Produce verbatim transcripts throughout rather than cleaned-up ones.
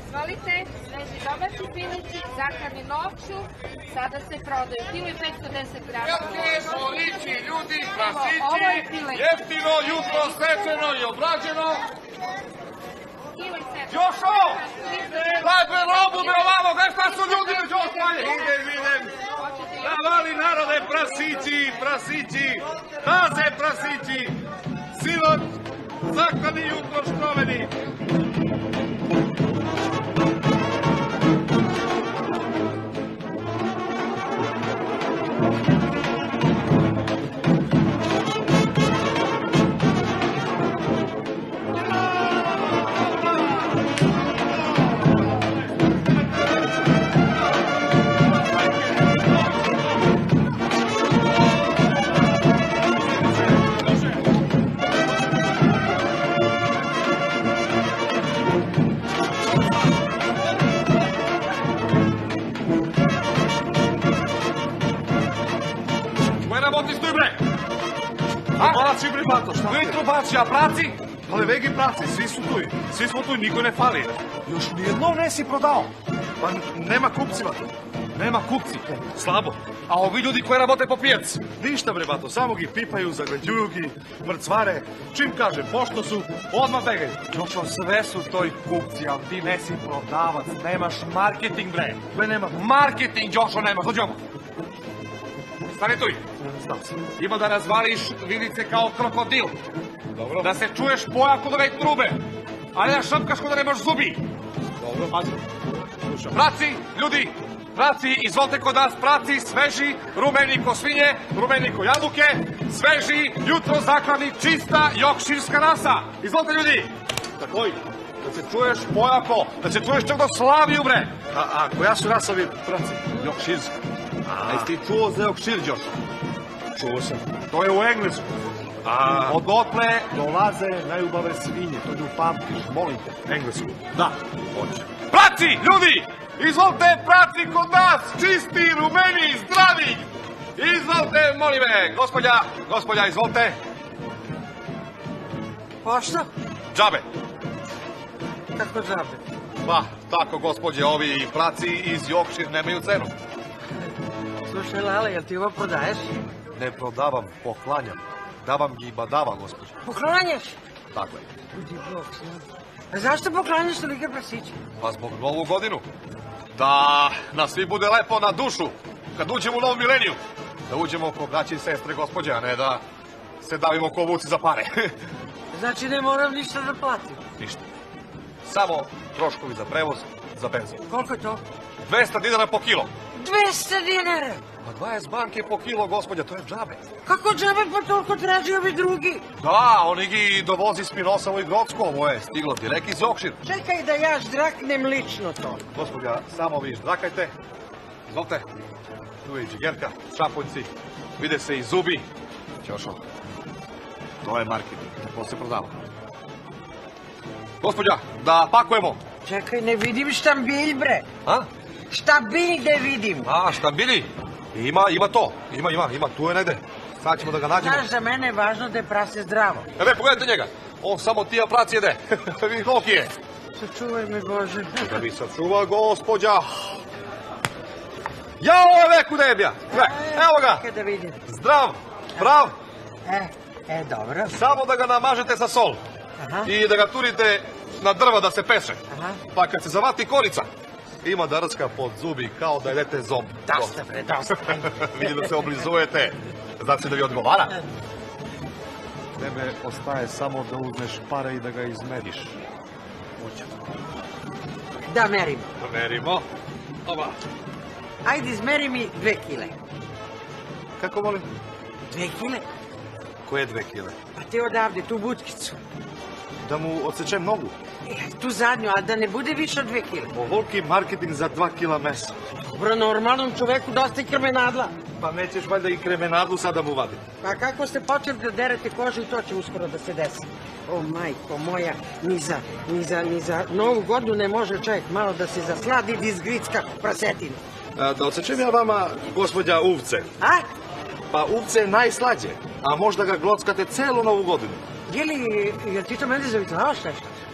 Izvolite, sveži domaći pilići, zaklani noću, sada se prodaju kilo i petsto deset grama. Jeftino, liči, ljudi, prasići, jeftino, jutro stečeno i obrađeno. Jošo! Daj bre robu, bre ovamo, gdje šta su ljudi, bre Jošo? Idem, idem. Da vali narode, prasići, prasići, taze prasići, silot, zaklani jutro štroveni. Praci, bre, bato, šta? Vi trubači, a praci? Ale vegi praci, svi su tu. Svi smo tu, niko ne fali. Još nijednom nesi prodao. Pa nema kupcima tu. Nema kupci. Slabo. A ovi ljudi koji rabote po pijaci? Ništa, bre, bato, samo gi pipaju, zagleđuju gi, mrcvare. Čim kažem, pošto su, odmah begaju. Jošo, sve su toj kupci, ali ti nesi prodavac, nemaš marketing, bre. Bre, nema. Marketing, Jošo, nemaš, dođemo. Stani tu. Stav se. Ima da razvališ vilice kao krokodil. Dobro. Da se čuješ boja kod ove trube. A ne da šapkaš kod da nemaš zubi. Dobro. Pazi. Praci, ljudi, praci, izvolite kod nas, praci, sveži, rumeni ko svinje, rumeni ko jabuke, sveži, jutro zaklani, čista, jokširska rasa. Izvolite, ljudi. Takoj. Da se čuješ pojako, da se čuješ čak do Slaviju, bre. A, a koja su rasovi praci? Jokširska. A jesi ti čuo za Jokšir, Jošo? Čuo sam. To je u Englesku. A Odotle dolaze najubave svinje, to ne upamtiš, molim te. Englesku? Da. Hoće. Praci, ljudi! Izvolite, praci kod nas! Čisti, rumeni, zdravi! Izvolite, molim me, gospodja, gospodja, izvolite. Pošto? Džabe. Kako džabe? Pa, tako, gospodje, ovi praci iz Jokšir nemaju cenu. Slušaj, Lale, jel ti ovo prodaješ? Ne prodavam, poklanjam. Davam gi badava, gospođa. Poklanjaš? Tako je. Budi Bog, a zašto poklanjaš tolike prasiće? Pa zbog novu godinu. Da nas svi bude lepo na dušu. Kad uđemo u novu mileniju. Da uđemo ko braće i sestre, gospođe, a ne da se davimo ko vuci za pare. Znači ne moram ništa da platim? Ništa. Samo troškovi za prevoz, za benzin. Koliko je to? dvesta dinara po kilo. dvesta dinara? Pa dvadeset banke po kilo, gospođa, to je džabe. Kako džabe pa toliko traži ovi drugi? Da, oni gi dovozi iz Pinosovo i Grocko, ovo je stiglo direkt iz Jokšir. Čekaj da ja ždraknem lično to. Gospođa, samo vi ždrakajte. Izvolite. Tu je i džigerka, šaponjci, vide se i zubi. Ćošo, to je marketing, to se prodava. Gospođa, da pakujemo. Čekaj, ne vidim štambilj, bre. A? Štambilj ne vidim. A, šta bili? Ima, ima to. Ima, ima, ima, tu je negde. Sad ćemo da ga nađemo. Znaš, za mene je važno da je prase zdravo. Ebe, pogledajte njega. On samo tija prac jede. Vidi koliki je. Sačuvaj me, Bože. Da bi sačuva, gospođa. Jao, veku debja. Evo ga. Čekaj da vidim. Zdrav, prav. E, e, dobro. Samo da ga namažete sa sol. Aha. I da ga turite na drva da se peše. Aha. Pa kad se zavati korica, ima drska pod zubi kao da jedete zomb. Dosta, bre, dosta. Vidim da se oblizujete. Znači da vi odgovara? Tebe ostaje samo da uzmeš pare i da ga izmeriš. Da merimo. Da merimo. Oba. Ajde, izmeri mi dve kile. Kako molim? Dve kile? Koje dve kile? Pa te odavde, tu butkicu. Da mu odsečem nogu? E, tu zadnju, a da ne bude više od dve kile. Ovoliki marketing za dva kila mesa. Dobro, normalnom čoveku dosta i krmenadla. Pa nećeš valjda i kremenadu sada mu vaditi. Pa kako ste počeli da derete kožu i to će uskoro da se desi. O, majko moja, ni za, ni za, ni za novu godinu ne može čovjek malo da se zasladi i izgricka prasetinu. A, da odsečem ja vama, gospođa, uvce. A? Pa uvce je najslađe, a možda ga glockate celu novu godinu. Je li, jel ti to mene zavitlavaš nešto?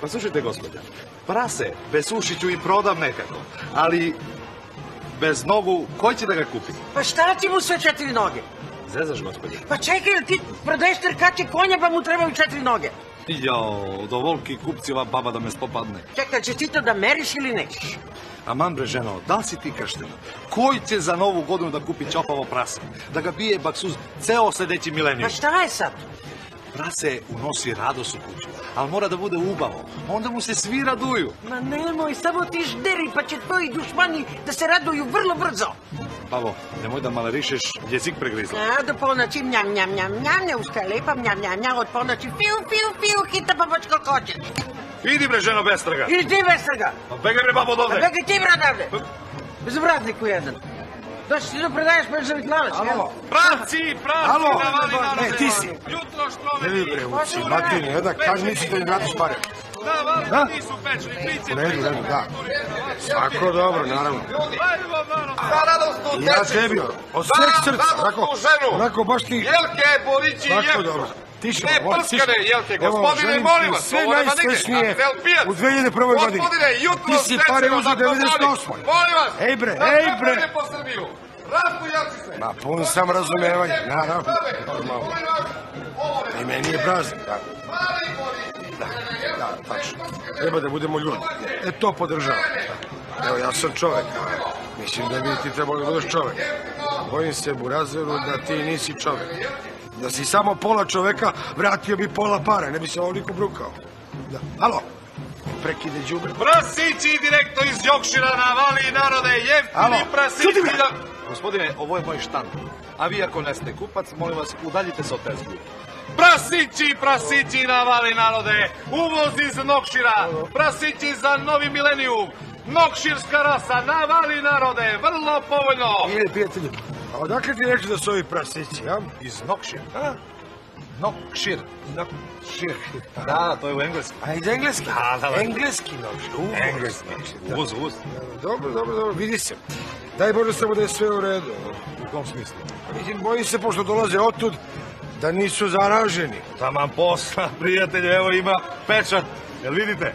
Pa slušajte, gospode, prase bez uši ću i prodam nekako, ali bez nogu, ko će da ga kupi? Pa šta ti mu sve četiri noge? Zezaš, gospode? Pa čekaj, ti prodaješ trkaće konja pa mu trebaju četiri noge. Jao, do volki kupci ova baba da me spopadne. Čekaj, ćeš ti to da meriš ili nećeš? Aman bre, ženo, da li si ti kršten? Koji će za novu godinu da kupi čopavo prase? Da ga bije baksuz ceo sledeći milenijum? Pa šta je sad? Prase unosi radost u kuću, ali mora da bude ubavo. Onda mu se svi raduju. Ma nemoj, samo ti žderi pa će tvoji dušmani da se raduju vrlo brzo. Pavo, nemoj da malerišeš, jezik pregrizla. A, do ponoći mnjam, mnjam, mnjam, mnjam, ne uska lepa, mnjam, mnjam, mnjam, od ponoći fiu, fiu, fiu, hita pomoć koliko hoćeš. Idi bre, ženo, bestraga. Ili ti bestrga. Pa begaj bre, babo, od ovde. Begaj ti, brat, ovde. Bezobrazniku jedan. Došli ti da predaješ pečevit lanac, jel? Praci, praci, Alo. navali narode. E, ti si. Jutro što Ne vi bre, uci, Matini, jedna, kaži mi si da mi vratiš pare. Navali Da? nisu pečni, klici. U redu, u redu, da. Svako dobro, naravno. Ajde vam narod. Za radostnu I ja dječicu. tebi, od sveg Za srca, radostnu onako, ženu. onako baš ti, Jelke, Borići, svako Jelko. dobro. Tiše, Ne ovo, prskane tiše. jelke, Evo, gospodine, želim molim ti vas. sve ovo nema nigde. najsrećnije Atel pijac. u dve hiljade prvoj godini. Gospodine, jutro Ti si pare srećeno uzeo za kompaniju. devedeset osmoj. Molim vas. Ej, bre, da ej, bre. napredne po Srbiju. Rastu jelčice. Ma, pun sam razumevanja, naravno. Normalno. I meni je praznik, da. Da, da, tačno. Treba da budemo ljudi. E, to podržavam. Evo, ja sam čovek, a mislim da bi ti trebalo da budeš čovek. Bojim se, Burazeru, da ti nisi čovek. Da si samo pola čoveka, vratio bi pola para, ne bi se ovoliko brukao. Da. Alo, prekide đubre. Prasići direktno iz Jokšira navali narode, Alo, jeftini prasići. čuti me. da- Gospodine, ovo je moj štan. A vi ako ne ste kupac, molim vas, udaljite se od tezgu. Prasići, prasići navali narode, uvoz iz Nokšira, prasići za novi milenijum, Nokširska rasa, navali narode, vrlo povoljno. Ide, prijatelju, a odakle ti reći da su ovi prasići, ja? Iz Nokšira. A? Nokšir. Nokšir. Da, to je u engleskom. A iz engleski? Da, da, da. Engleski nokšir. Uvoz. Engleski. Da. Uvoz, uvoz. Dobro, dobro, dobro, vidi se. Daj Bože samo da je sve u redu. U kom smislu? Vidim, bojim se, pošto dolaze otud, da nisu zaraženi. Taman posla, prijatelju, evo ima pečat. Jel vidite?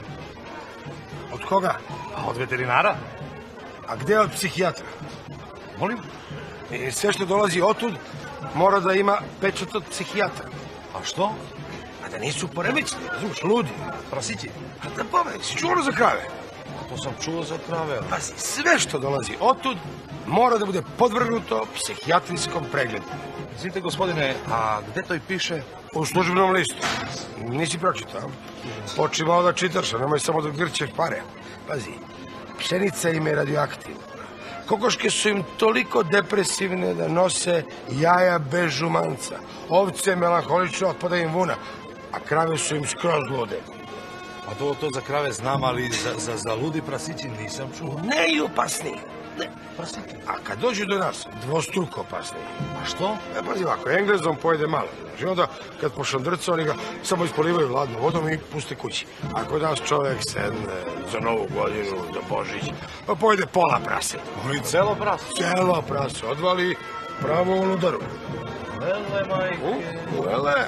Od koga? A od veterinara? A gde od psihijatra? Molim? I sve što dolazi otud, mora da ima pečat od psihijatra. A što? A da nisu poremećeni, razumiješ, ludi. Prasići? A da povedi, si čuo ono za krave? To sam čuo za krave. Pazi, sve što dolazi otud, mora da bude podvrgnuto psihijatrijskom pregledu. Izvinite, gospodine, a gde to i piše? U službenom listu. Nisi pročitao. Počni malo da čitaš, a nemoj samo da grćeš pare. Pazi, pšenica im je radioaktivna. Kokoške su im toliko depresivne da nose jaja bez žumanca. Ovce melanholično otpada im vuna, a krave su im skroz lude. A to, to za krave znam, ali za, za, za ludi prasići nisam čuo. Ne i opasniji. Ne. Prasići? A kad dođu do nas, dvostruko opasniji. A što? E, pazi ovako, Englezom pojede malo, znaš, i onda kad pošandrca, oni ga samo ispolivaju hladnom vodom i puste kući. A kod nas čovek sedne za novu godinu, za Božić, pa pojede pola prase. Oni celo prasu. Celo prase, odvali pravo u ludaru. Lele, majke. U, ele,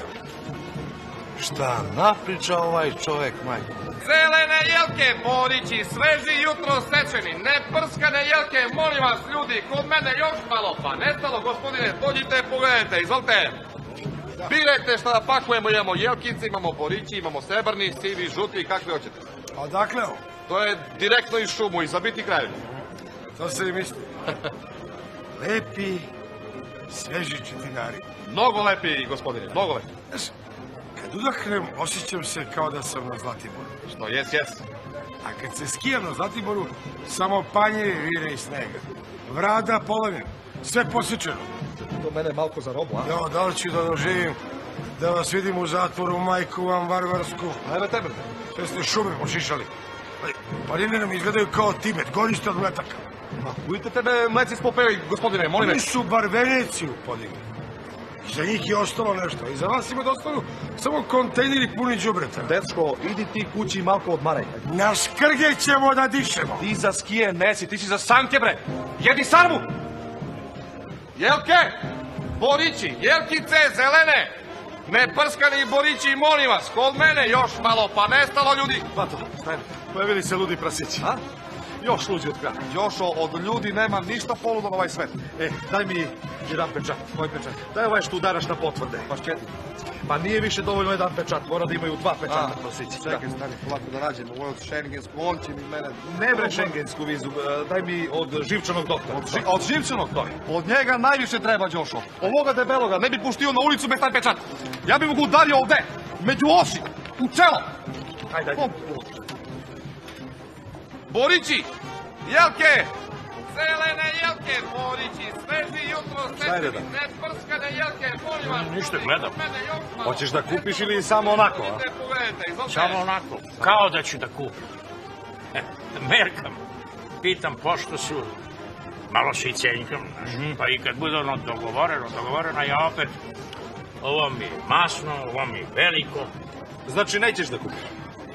Šta napriča ovaj čovek, majke? Zelene jelke, Borići, sveži jutro sečeni, ne prskane jelke, molim vas ljudi, kod mene još malo, pa nestalo, gospodine, dođite, pogledajte, izvolite. Birajte šta da pakujemo, imamo jelkice, imamo Borići, imamo srebrni, sivi, žuti, kakve hoćete. a odakle ovo? To je direktno iz šumu, iz zabiti krajevi. To se i misli. Lepi, sveži četinari. Mnogo lepi, gospodine, mnogo lepi. Znaš, kad udahnem, osjećam se kao da sam na Zlatiboru. Što, jes, jes. A kad se skijam na Zlatiboru, samo panjevi vire iz snega. Vrada polovim, sve posjećeno. To mene malko za robu, a? Jo, da li ću da doživim, da vas vidim u zatvoru, majku vam varvarsku. Ajme tebe. Sve ste šume pošišali. Planine nam izgledaju kao Tibet, gorište od mletaka. Ma, budite tebe mleci spopeli, gospodine, molim Oni vas. su bar Veneciju podigli. I za njih je ostalo nešto. I za vas ima da ostanu samo kontejneri puni đubreta. Dečko, idi ti kući malko odmaraj. Na škrge ćemo da dišemo. Ti za skije nesi, ti si za sanke, bre. Jedi sarmu. Jelke, Borići, jelkice, zelene. Ne prskani borići, molim vas, kod mene još malo, pa nestalo ljudi. Bato, stajno, pojavili se ludi prasići. A? Još luđi od kraja. Još od ljudi nema ništa poludan ovaj svet. E, daj mi jedan pečat. Koji pečat? Daj ovaj što udaraš na potvrde. Baš četiri. Pa nije više dovoljno jedan pečat, mora da imaju dva pečata prasići. Čekaj, stani, polako da nađemo. Ovo je od šengensku, on će mi mene... Ne bre šengensku vizu, e, daj mi od živčanog doktora. Od, ži, od živčanog? Od njega najviše treba, Đošo. Ovoga debeloga ne bi puštio na ulicu bez taj pečat. Ja bi mu ga udario ovde, među oši, u čelo. Ajde, ajde. Borići, jelke, zelene jelke, Borići, sveži jutro, sveži, ne prskane jelke, molim vas. Ništa, gledam. Hoćeš da kupiš ili samo onako, a? Idite, pogledajte, izvolite. Samo onako, kao da ću da kupim. E, merkam, pitam pošto su, malo se i cenjkam, znaš, pa i kad bude ono dogovoreno, dogovoreno, ja opet, ovo mi je masno, ovo mi je veliko. Znači nećeš da kupiš?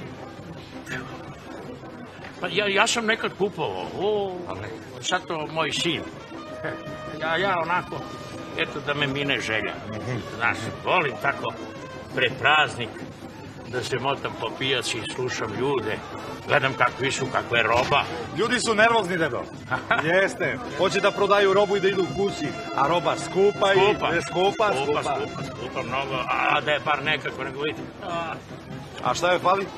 Pa ja, ja sam nekad kupovao, o, sad to moj sin. Ja, ja onako, eto da me mine želja. Znaš, volim tako pred praznik da se motam po pijaci i slušam ljude, gledam kakvi su, kakva je roba. Ljudi su nervozni, dedo. Jeste. Hoće da prodaju robu i da idu kući, a roba skupa i... Skupa, ne, skupa, skupa, skupa. skupa, skupa mnogo, a da je bar nekako, nego vidite. A, A šta je fali?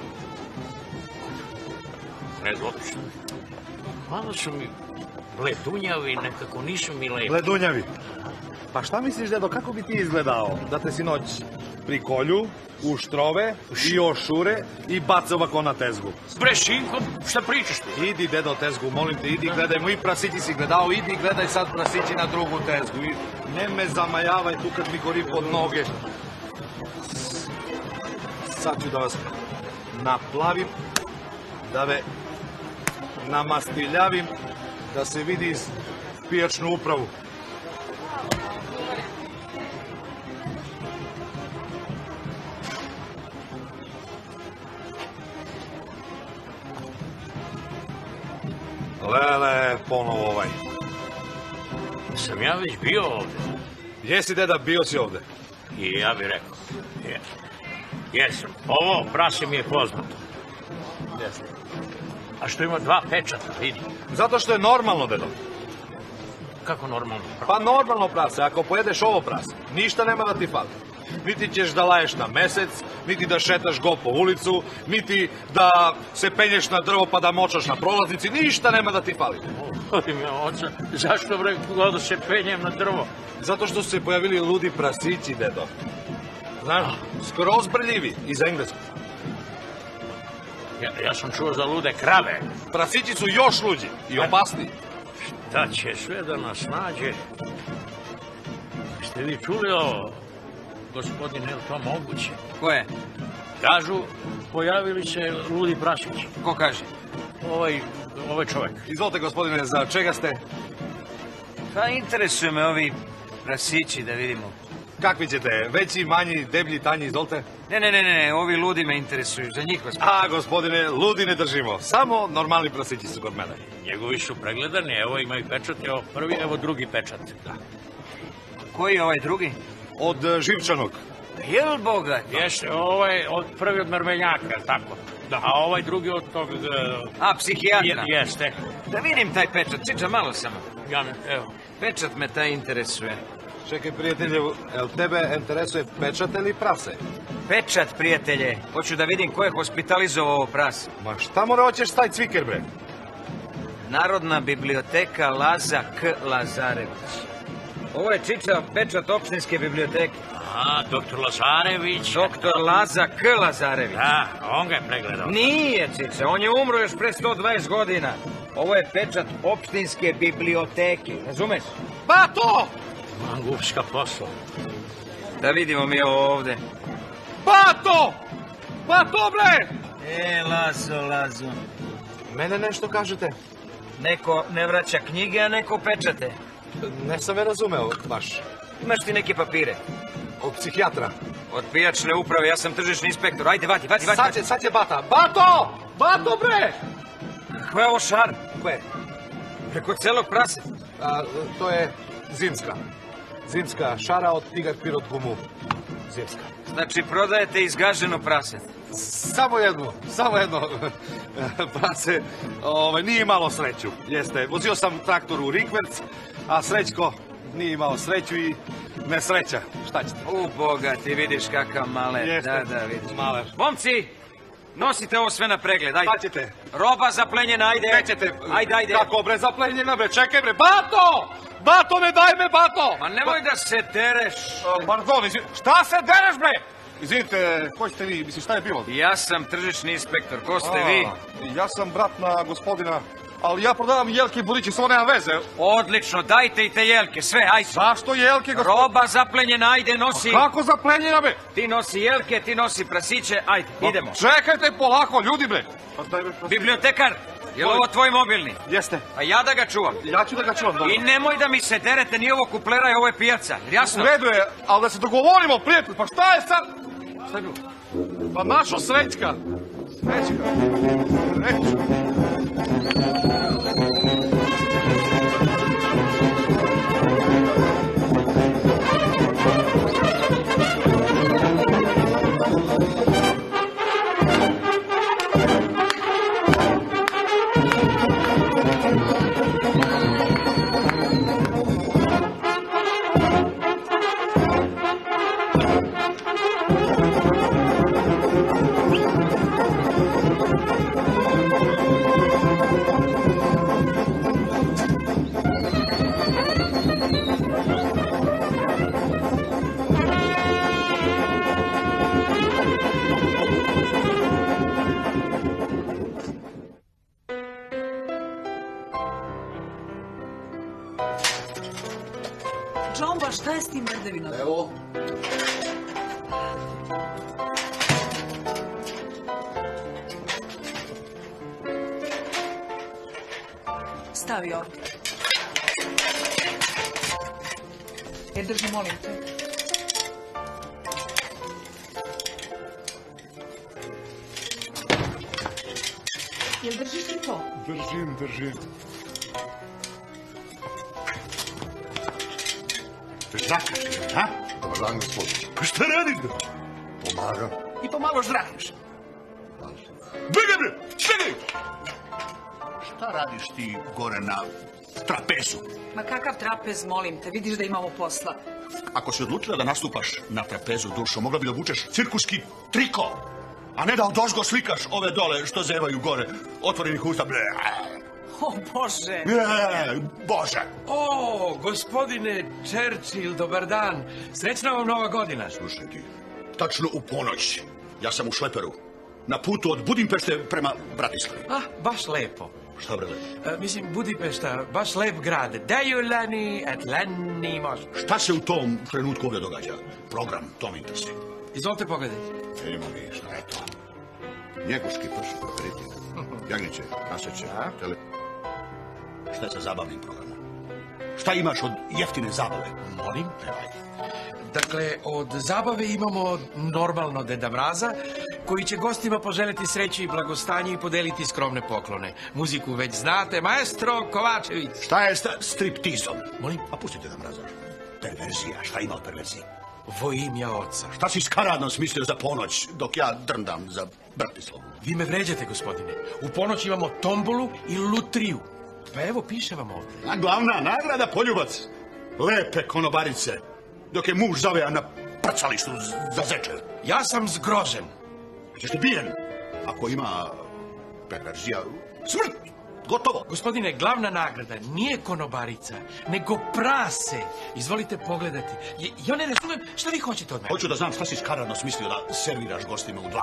ne znam uopšte. Malo su mi bledunjavi, nekako nisu mi lepi. Ledunjavi. Pa šta misliš, dedo, kako bi ti izgledao da te sinoć prikolju, uštrove i ošure i bace ovako na tezgu? Bre, sinko, šta pričaš ti? Idi, dedo, tezgu, molim te, idi, gledaj, moji prasići si gledao, idi, gledaj sad prasići na drugu tezgu. I ne me zamajavaj tu kad mi gori pod noge. Sad ću da vas naplavim, da ve namastiljavim, da se vidi iz pijačnu upravu. Lele, ponovo ovaj. Sam ja već bio ovde. Jesi, deda, bio si ovde? I ja bih rekao, je. Jesam. Ovo prase mi je poznato. Jesam. A što ima dva pečata, vidi. Zato što je normalno, dedo. Kako normalno? Pa normalno prase, ako pojedeš ovo prase, ništa nema da ti fali. Niti ćeš da laješ na mesec, niti da šetaš go po ulicu, niti da se penješ na drvo pa da močaš na prolaznici, ništa nema da ti fali. Oj, me oca, zašto bre da se penjem na drvo? Zato što su se pojavili ludi prasići, dedo. Znaš, skroz brljivi, iz engleskog. Ja, ja sam čuo za lude krave. Prasići su još luđi i opasniji. Da će sve da nas nađe. Ste vi čuli ovo, gospodine, je li to moguće? Ko je? Kažu, pojavili se ludi prasići. Ko kaže? Ovaj, ovaj čovjek. Izvolite, gospodine, za čega ste? Pa interesuje me ovi prasići, da vidimo. Kakvi ćete? Veći, manji, deblji, tanji, izvolite? Ne, ne, ne, ne, ovi ludi me interesuju, za njih vas... A, gospodine, ludi ne držimo. Samo normalni prasići su kod mene. Njegovi su pregledani, evo imaju pečat, evo prvi, evo drugi pečat. Da. Koji je ovaj drugi? Od e, živčanog. Jel bogat? Jeste, ovaj od prvi od mrmenjaka, jel tako? Da. A ovaj drugi od tog... Uh, A, psihijatra? je, jeste. Da vidim taj pečat, čiča malo samo. Ja ne, evo. Pečat me taj interesuje. Čekaj, prijatelju, jel tebe interesuje pečat ili prase? Pečat, prijatelje. Hoću da vidim ko je hospitalizovao ovo prase. Ma šta mora hoćeš taj cviker, bre? Narodna biblioteka Laza K. Lazarević. Ovo je čiča pečat opštinske biblioteke. A, doktor Lazarević. Doktor Laza K. Lazarević. Da, on ga je pregledao. Nije, čiče, on je umro još pre sto dvadeset godina. Ovo je pečat opštinske biblioteke, razumeš? Pa to! Mangupska posla. Da vidimo mi ovo ovde. Pa to! Pa to, bre! E, Lazo, Lazo. Mene nešto kažete? Neko ne vraća knjige, a neko pečate. Ne sam me razumeo, baš. Imaš ti neke papire? Od psihijatra. Od pijačne uprave, ja sam tržišni inspektor. Ajde, vati, vati, vati. Sad će, sad će bata. Bato! Bato, bre! Ko je ovo šar? Ko je? Preko celog prase. A, to je zimska. Zimska šara od tigar pirot gumu. zimska. Znači, prodajete izgaženo prase. Samo jedno, samo jedno prase, ovaj, nije imalo sreću, jeste. Vozio sam traktor u rikverc, a Srećko nije imao sreću i nesreća. Šta ćete? U Boga, ti vidiš kakav maler. Jeste. Da, da, vidiš. Maler. Momci, nosite ovo sve na pregled, ajde. Šta ćete? Roba zaplenjena, ajde. Nećete. Ajde, ajde. Kako bre, zaplenjena bre, čekaj bre, Bato! Bato, ne daj me, Bato! Ma nemoj da se tereš. Uh, pardon, izvin... šta se dereš bre? Izvinite, ko ste vi, mislim, šta je bilo? Ja sam tržišni inspektor, ko ste A, vi? Ja sam brat na gospodina, ali ja prodavam jelke i buliće, samo nema veze. Odlično, dajte i te jelke, sve, ajde. Zašto jelke, gospodin? Roba zaplenjena, ajde, nosi. Kako zaplenjena bre? Ti nosi jelke, ti nosi prasiće, ajde, idemo. Čekajte polako, ljudi bre. Pa daj bre, prasiće. Bibliotekar, je li ovo tvoj mobilni? Jeste. A ja da ga čuvam. Ja ću da ga čuvam, dobro. I nemoj da mi se derete, nije ovo kuplera, ovo je pijaca, jer jasno? U redu je, ali da se dogovorimo, prijatelj, pa šta je sad? Šta je bilo? Pa našo Srećka. Srećka. Srećka. Džomba, šta je s tim mrdevinom? Evo. Stavi ovdje. E, drži, molim te. Jel držiš li to? Držim, držim. Zakašljen, ha? Dobar dan, gospodin. Pa šta radiš, bre? Pomagam. I pomalo ždrahneš. Begaj, bre, čekaj! Šta radiš ti gore na trapezu? Ma kakav trapez, molim te, vidiš da imamo posla. Ako si odlučila da nastupaš na trapezu, dušo, mogla bi da obučeš cirkuski triko, a ne da odozgo slikaš ove dole što zevaju gore, otvorenih usta, bre. O, Bože! E, Bože! O, gospodine Churchill, dobar dan. Srećna vam nova godina. Slušaj ti, tačno u ponoć, ja sam u šleperu, na putu od Budimpešte prema Bratislavi. Ah, baš lepo. Šta bre lepo? E, mislim, Budimpešta, baš lep grad. Dajulani, Atlani, može. Šta se u tom trenutku ovdje događa? Program, to me interesuje. Izvolite pogledajte. Vidimo mi, šta je to? Njeguški pršut, aperitiv, jagnjeće, kaseće, tele... Šta je sa zabavnim programom? Šta imaš od jeftine zabave? Molim? Evaj. Dakle, od zabave imamo normalno Deda Mraza, koji će gostima poželjeti sreću i blagostanje i podeliti skromne poklone. Muziku već znate, maestro Kovačević. Šta je sa striptizom? Molim? A pustite da Mraza. Perverzija, šta ima od perverzije? Vo imja oca. Šta si skaradno smislio za ponoć, dok ja drndam za Bratislavu? Vi me vređate, gospodine. U ponoć imamo tombolu i lutriju. Pa evo, piše vam ovdje. A glavna nagrada poljubac. Lepe konobarice. Dok je muž zavea na prcalištu za zečer. Ja sam zgrožen. Ćeš ti bijen? Ako ima perverzija, smrt! Gotovo! Gospodine, glavna nagrada nije konobarica, nego prase. Izvolite pogledati. I, ja ne razumijem šta vi hoćete od mene. Hoću da znam šta si skaradno smislio da serviraš gostima u dva.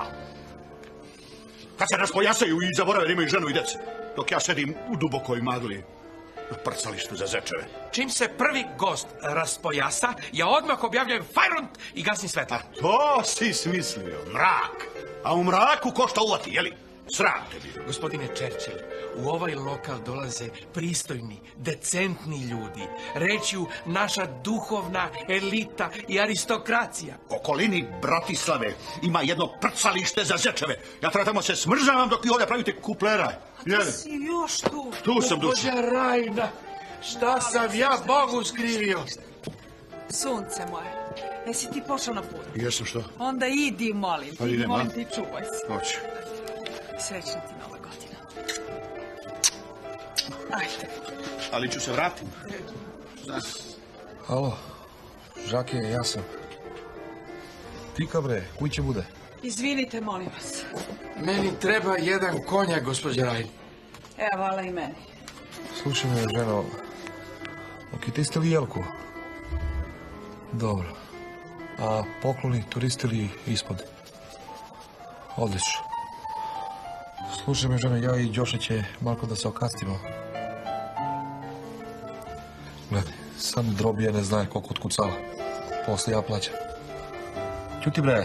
Kad se raspojasaju i zaborave da imaju ženu i dece. Dok ja sedim u dubokoj magli na prcalištu za zečeve. Čim se prvi gost raspojasa, ja odmah objavljujem fajrunt i gasim svetlo. A to si smislio, mrak. A u mraku ko šta uvati, jeli? Sram tebi. Gospodine Churchill, u ovaj lokal dolaze pristojni, decentni ljudi. Rečju naša duhovna elita i aristokracija. U okolini Bratislave ima jedno prcalište za zečeve. Ja treba tamo se smržavam dok vi ovdje pravite kuplera. Jeli? Si još tu. Tu sam duša. Bože Rajna, šta sam ja Bogu skrivio? Sunce moje, Jesi ti pošao na put? Jesam što? Onda idi, molim. Pa Ti, idem, molim a? ti, čuvaj se. Hoću. Srećna ti nova godina. Ajde. Ali ću se vratiti. Alo, Žake, ja sam. Tika bre, kuj će bude? Izvinite, molim vas. Meni treba jedan konjak, gospođa Rajn. Evo, vala i meni. Slušaj me, ženo, okitiste li jelku? Dobro. A pokloni turistili ispod? Odlično. Slušaj me, ženo, ja i Đoša će malko da se okastimo. Gledaj, sam drobije ne znaje koliko otkucala. Posle ja plaćam. Ćuti bre.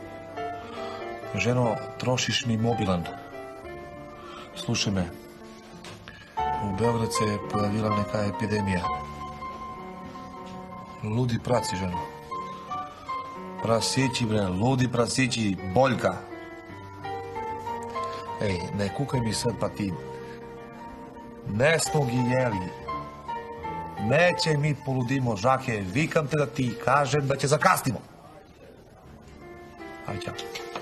Ženo, trošiš mi mobilan. Slušaj me. U Beograd se pojavila neka epidemija. Ludi praci, ženo. Prasići, bre, ludi prasići, boljka. Ej, ne kukaj mi sad pa ti. Ne smo gi jeli. Neće mi poludimo, Žake, vikam te da ti kažem da će zakasnimo. Ajde, čao.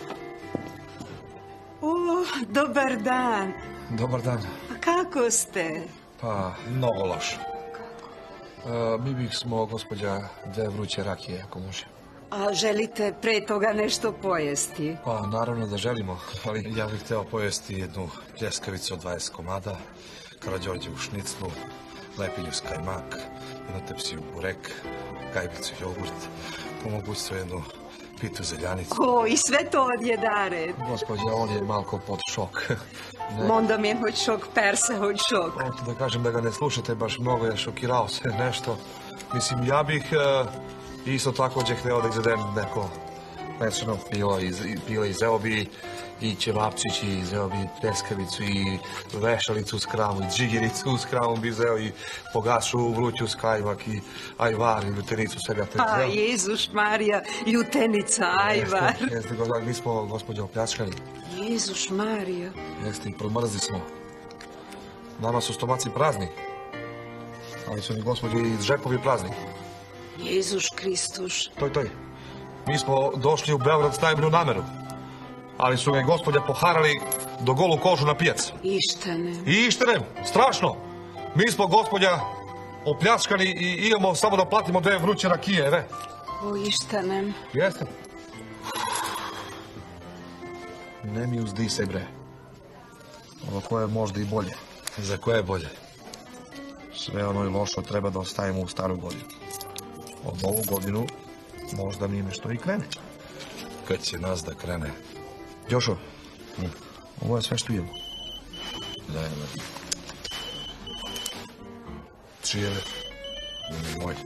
O, dobar dan. Dobar dan. Pa kako ste? Pa, mnogo loše. E, mi bih smo, gospođa, dve vruće rakije, ako može. A želite pre toga nešto pojesti? Pa, naravno da želimo, ali ja bih hteo pojesti jednu pljeskavicu od dvadeset komada, Karađorđevu šniclu, lepinju s kajmak, jednu tepsiju burek, gajbicu jogurt, po mogućstvu jednu pitu zeljanicu. O, i sve to odjedare. Gospođa, on je malko pod šok. Ne. Onda mi je hoć šok persa, hoć šok. Hoću da kažem da ga ne slušate, baš mnogo je šokirao se nešto. Mislim, ja bih uh, isto takođe hteo da izvedem neko mešano pilo iz, pile iz zeo bi i ćevapčić i zeo bi pljeskavicu i vešalicu s kravom i džigiricu s kravom bi zeo i pogašu vruću s kajmak i ajvar i ljutenicu svega te A, zeo. Jezuš Marija, ljutenica, ajvar. Jeste, jeste, gospođo, mi smo, gospođo, opljačkani. Jezuš Marija. Jeste, i promrzli smo. Nama su stomaci prazni. Ali su ni gospođi i džepovi prazni. Jezuš Kristuš. Toj, toj. Mi smo došli u Beograd s najbolju nameru. Ali su me gospođa poharali do golu kožu na pijac. Ištenem. I ištenem, strašno. Mi smo, gospođa, opljačkani i imamo samo da platimo dve vruće rakije, ne? O, ištenem. Jeste. Ne mi uzdisaj, bre. Ovo koje je možda i bolje. Za koje je bolje? Sve ono i lošo treba da ostavimo u staru godinu. Od ovu godinu možda mi nešto i krene. Kad će nas da krene? Jošo, hm. Ovo je sve što imamo. Da, da. Čijeve? Nije moj.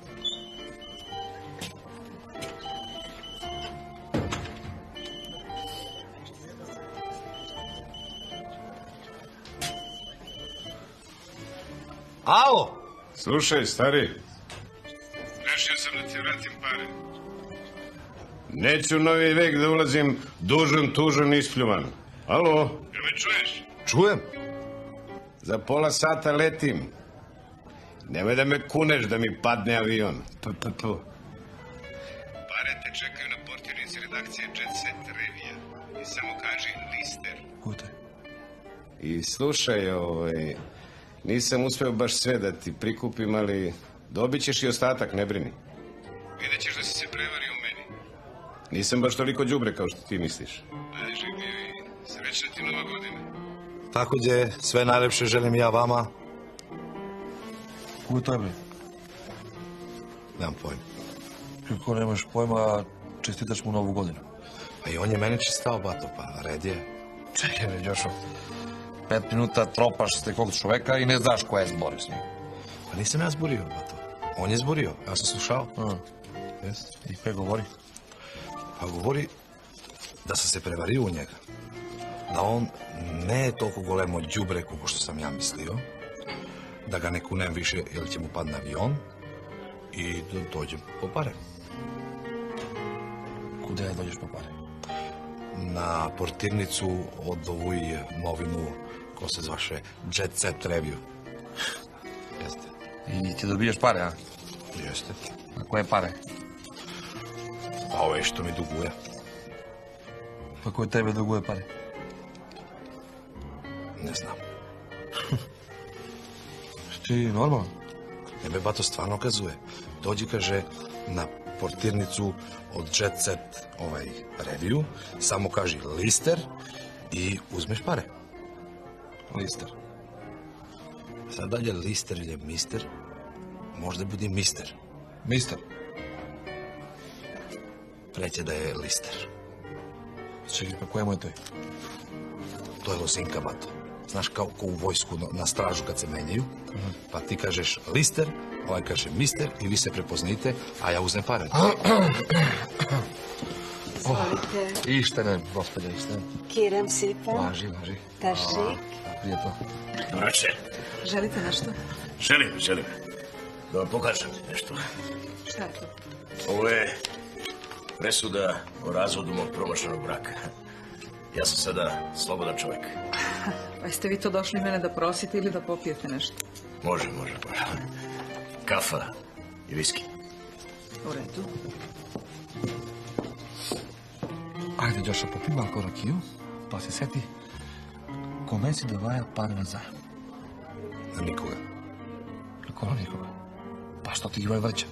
Alo! Slušaj, stari. Rešio sam da ti vratim pare. Neću u novi vek da ulazim dužan, tužan, ispljuvan. Alo? Jel me čuješ? Čujem. Za pola sata letim. Nemoj da me kuneš da mi padne avion. Pa, pa, pa. Pare te čekaju na portirnici redakcije Jet Set Revija. I samo kaži Lister. Kute. I slušaj, ovaj... Nisam uspeo baš sve da ti prikupim, ali dobit ćeš i ostatak, ne brini. Vidjet ćeš da si se prevario u meni. Nisam baš toliko đubre kao što ti misliš. Ajde, živio i srećna ti nova godina. Takođe, sve najlepše želim ja vama. Koga to je, bre? Nemam pojma. Kako nemaš pojma, čestitaš mu novu godinu. Pa i on je mene čistao, bato, pa red je. Čekaj, bre, Đošo. Pet minuta tropaš s nekog čoveka i ne znaš ko je zborio s njim. Pa nisam ja zborio, bato. On je zborio, ja sam slušao. Jes. I kaj govori? Pa govori da sam se prevario u njega. Da on ne je toliko golemo đubre kako što sam ja mislio. Da ga ne kunem više jer će mu pad na avion. I da dođem po pare. Kude ja dođeš po pare? Na portirnicu od ovu novinu ko se zvaše Jet Set Review. Jeste. I ti dobijaš pare, a? Jeste. A koje pare? Pa ovo je što mi duguje. Pa ko tebe duguje pare? Ne znam. Ti normalno? Nebe bato stvarno kazuje. Dođi, kaže, na portirnicu od Jet Set ovaj reviju, samo kaži lister i uzmeš pare. Lister. Sad dalje lister ili mister, možda budi mister. Mister? Preće da je lister. Čekaj, pa kojemu je to? To je lozinka, bato. Znaš, kao ko u vojsku na stražu kad se menjaju, pa ti kažeš lister, ovaj kaže mister i vi se prepoznajte, a ja uzmem pare. Izvolite. Ište ne, gospodja, ište ne. Kiram sipa. Važi, važi. Tašik. Prijetno. Braće, Želite nešto? želim, želim. Da vam pokažem nešto. Šta je to? Ovo je presuda o razvodu mog promašenog braka. Ja sam sada slobodan čovjek. Pa jeste vi to došli mene da prosite ili da popijete nešto? Može, može, može. Kafa i viski. U redu. Ajde, Đoša, popij malko rakiju, pa se seti kome si davaja pare na zajem. Na nikoga. Na kola nikoga? Pa što ti ovaj vrća?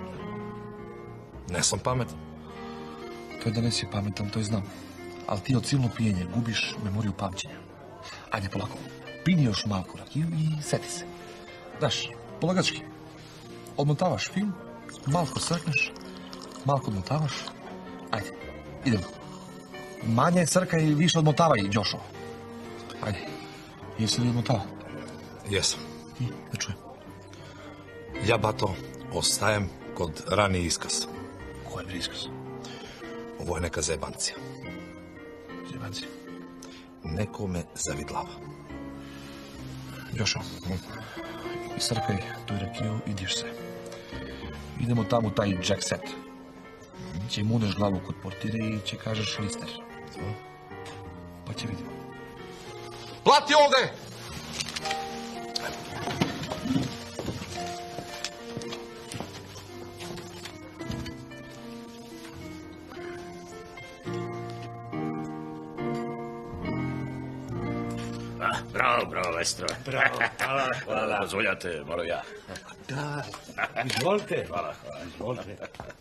Ne sam pametan. To je da nesi pametan, to i znam. Ali ti od silno pijenja gubiš memoriju pamćenja. Ajde, polako. Pini još malko rakiju i seti se. Daš, polagački. Odmotavaš film, malko crkneš, malko odmotavaš. Ajde, idemo. Manje crkaj i više odmotavaj, Đošo. Ajde, jesi li odmotava? Jesam. I, da čujem. Ja, bato, ostajem kod raniji iskaz. Koji je iskaz? Ovo je neka zebancija. Zebancija? Neko me zavidlava. Đošo, isrkaj tu rakiju, ideš se. Idemo tamo u taj Jet Set. Će im uneš glavu kod portire i će kažeš lister. Pa će vidimo. Plati ovde! Ah, bravo, bravo, maestro. Bravo, hvala, hvala. Dozvoljate, malo ja. Da, izvolite. Hvala, hvala. Izvolite.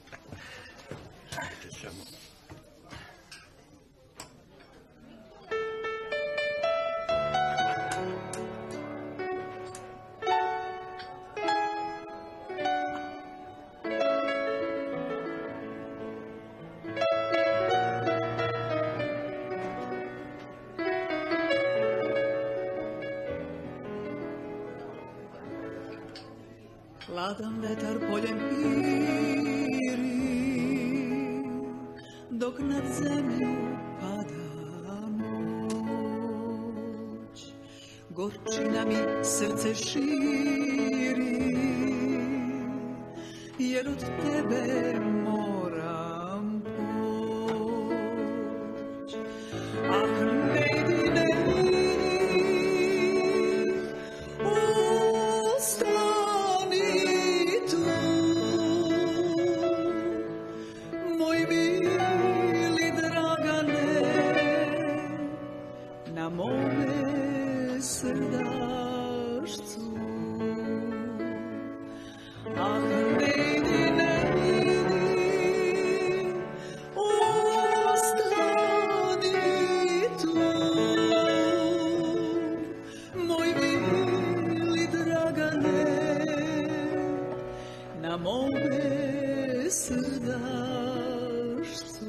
Ladan vetar poljem piri, dok nad zemlju pada noć. Gorčina mi srce širi, jer od tebe moram poć. Ah, ne idi, ne idi, ostani tu, moj mili Dragane, na mome srdašcu. Ah, ne idi, ne idi, ostani tu, moj mili Dragane, na mome srdašcu.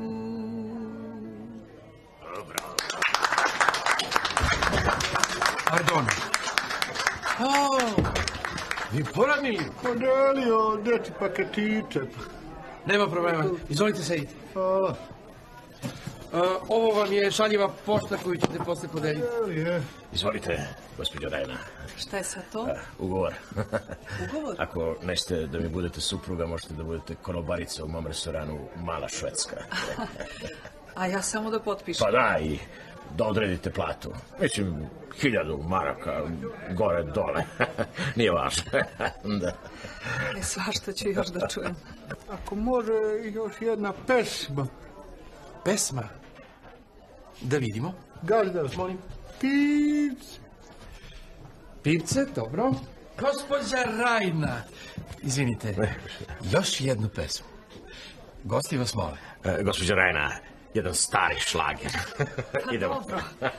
Pardon. O, i poradni. Podelio, gdje ti paketiće? Nema problema, izvolite sediti. Hvala. Ovo vam je šaljiva pošta koju ćete posle podeliti. Izvolite, gospođo Rajna. Šta je sad to? Ugovor. Ugovor? Ako nećete da mi budete supruga, možete da budete konobarica u mom restoranu Mala Švedska. A ja samo da potpišem. Pa da, i da odredite platu. Mislim, hiljadu maraka, gore, dole. Nije važno. Da. E, svašta ću još da čujem. Ako može još jedna pesma. Pesma? Da vidimo. Gazda, molim. Pivce. Pivce, dobro. Gospođa Rajna. Izvinite, još jednu pesmu. Gosti vas mole. E, gospođa Rajna, jedan stari šlager. Idemo. Dobro.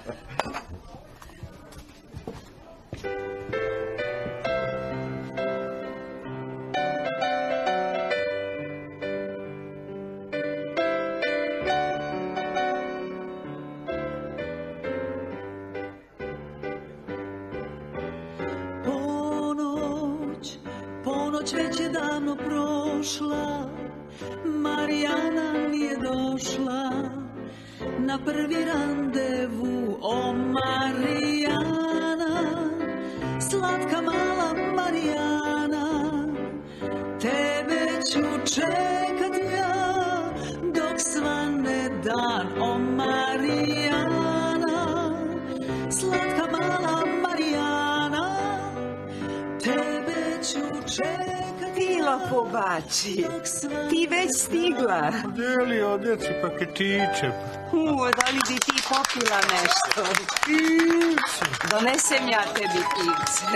Ponoć, ponoć već je davno prošla, Marijana nije došla na prvi randevu. O Marijana, slatka mala Marijana, tebe ću čekat ja dok svane dan. O Marijana, slatka mala Marijana, tebe ću čekat. Tila pobači, ti već stigla. Delio djeci paketiće. U, da li bi ti popila nešto? Pivce. Donesem ja tebi pivce.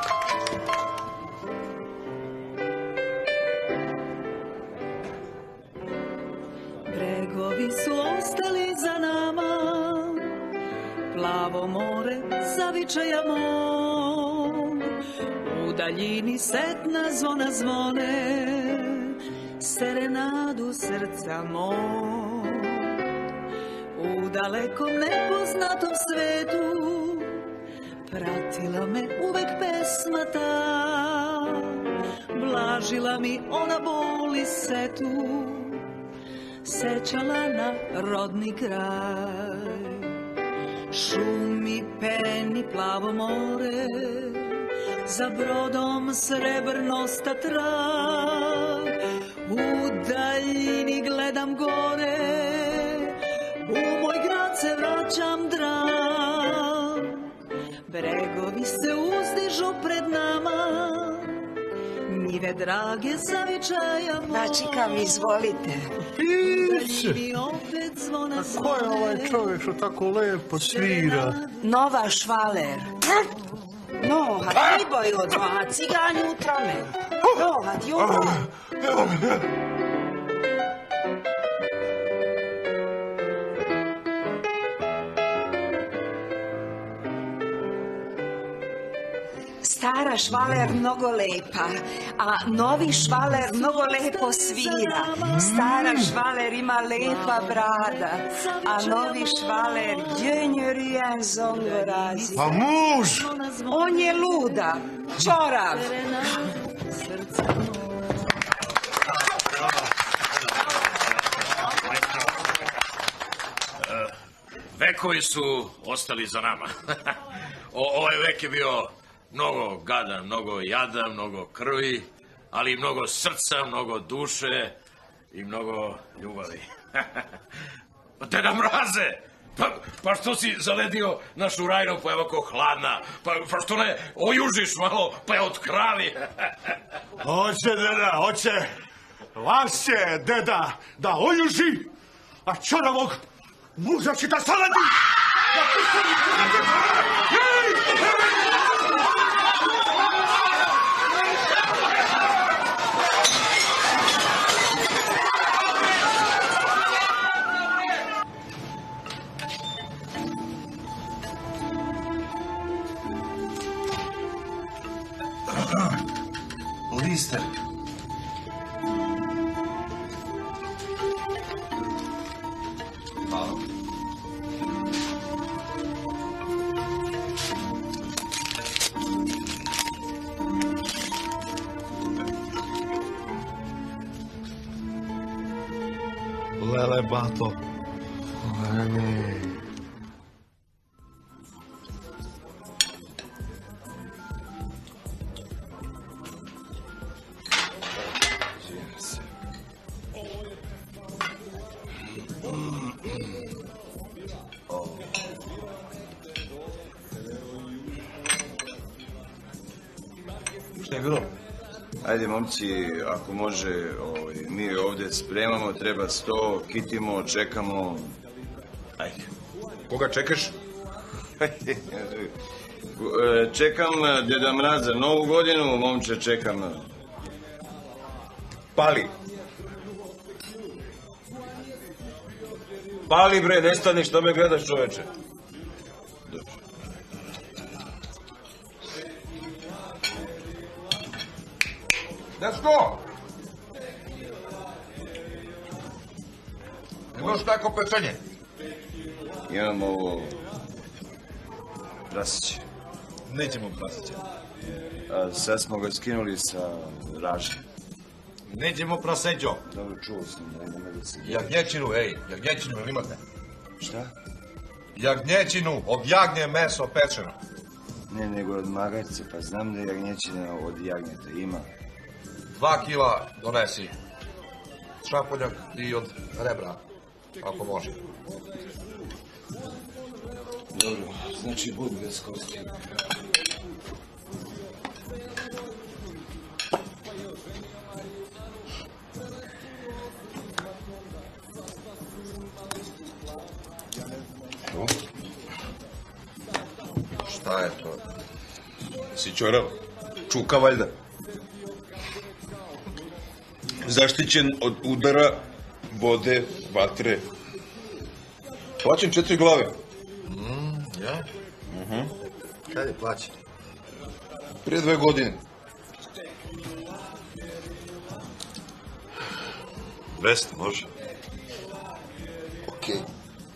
Bregovi su ostali za nama, plavo more zavičaja mom. U daljini setna zvona zvone, serenadu srca mom. U dalekom nepoznatom svetu pratila me uvek pesma ta, blažila mi ona bol i setu, sećala na rodni kraj. Šumi, peni, plavo more, za brodom srebrnosta trag. U daljini gledam gore, u moj grad se vraćam drag. Bregovi se uzdižu pred nama, njive drage zavičaja moj. Načekam, izvolite. Pivce. A ko je ovaj čovjek što tako lepo svira? Nova Švaler. No, a ti boj od dva, cigani u trome. No, a ti ovo. Stara Švaler mnogo lepa, a novi Švaler mnogo lepo svira. Stara Švaler ima lepa brada, a novi Švaler djenjurijan zongorazi. A muž? On je luda, čorav. Vekovi su ostali za nama. O, ovaj vek je bio mnogo gadan, mnogo jadan, mnogo krvi, ali i mnogo srca, mnogo duše i mnogo ljubavi. Deda Mraze, pa, pa što si zaledio našu Rajnu, pa je ovako hladna, pa, pa što ne ojužiš malo, pa je od kravi. Hoće, deda, hoće. Vas će, deda, da ojuži, a čoravog muža će da saladi. Lister. Hvala. Lele, bato. Lele. Šta je bilo? Ajde, momci, ako može, ovaj, mi ovdje spremamo, treba sto, kitimo, čekamo. Ajde. Koga čekaš? Čekam Deda Mraza novu godinu, momče, čekam. Pali. Pali bre, nestani, što me gledaš, čoveče? Dečko! Imaš tako pečenje? Imam ovo... prasiće. Nećemo prasiće. A sad smo ga skinuli sa ražnje. Nećemo praseđo. Dobro, čuo sam da ima medici. Jagnječinu, ej, jagnječinu, ili imate? Šta? Jagnječinu, od jagnje meso pečeno. Ne, nego od magajce, pa znam da je jagnječina od jagnjeta, ima. Dva kila donesi. Šapoljak i od rebra, ako može. Dobro, znači bud bez kosti. Šta je to? Si čorav? Čuka valjda? Zaštićen od udara, vode, vatre. Plaćen četiri glave. Mm, ja? Mhm. Kad je plaćen? Prije dve godine. Dvesta, može. Okej.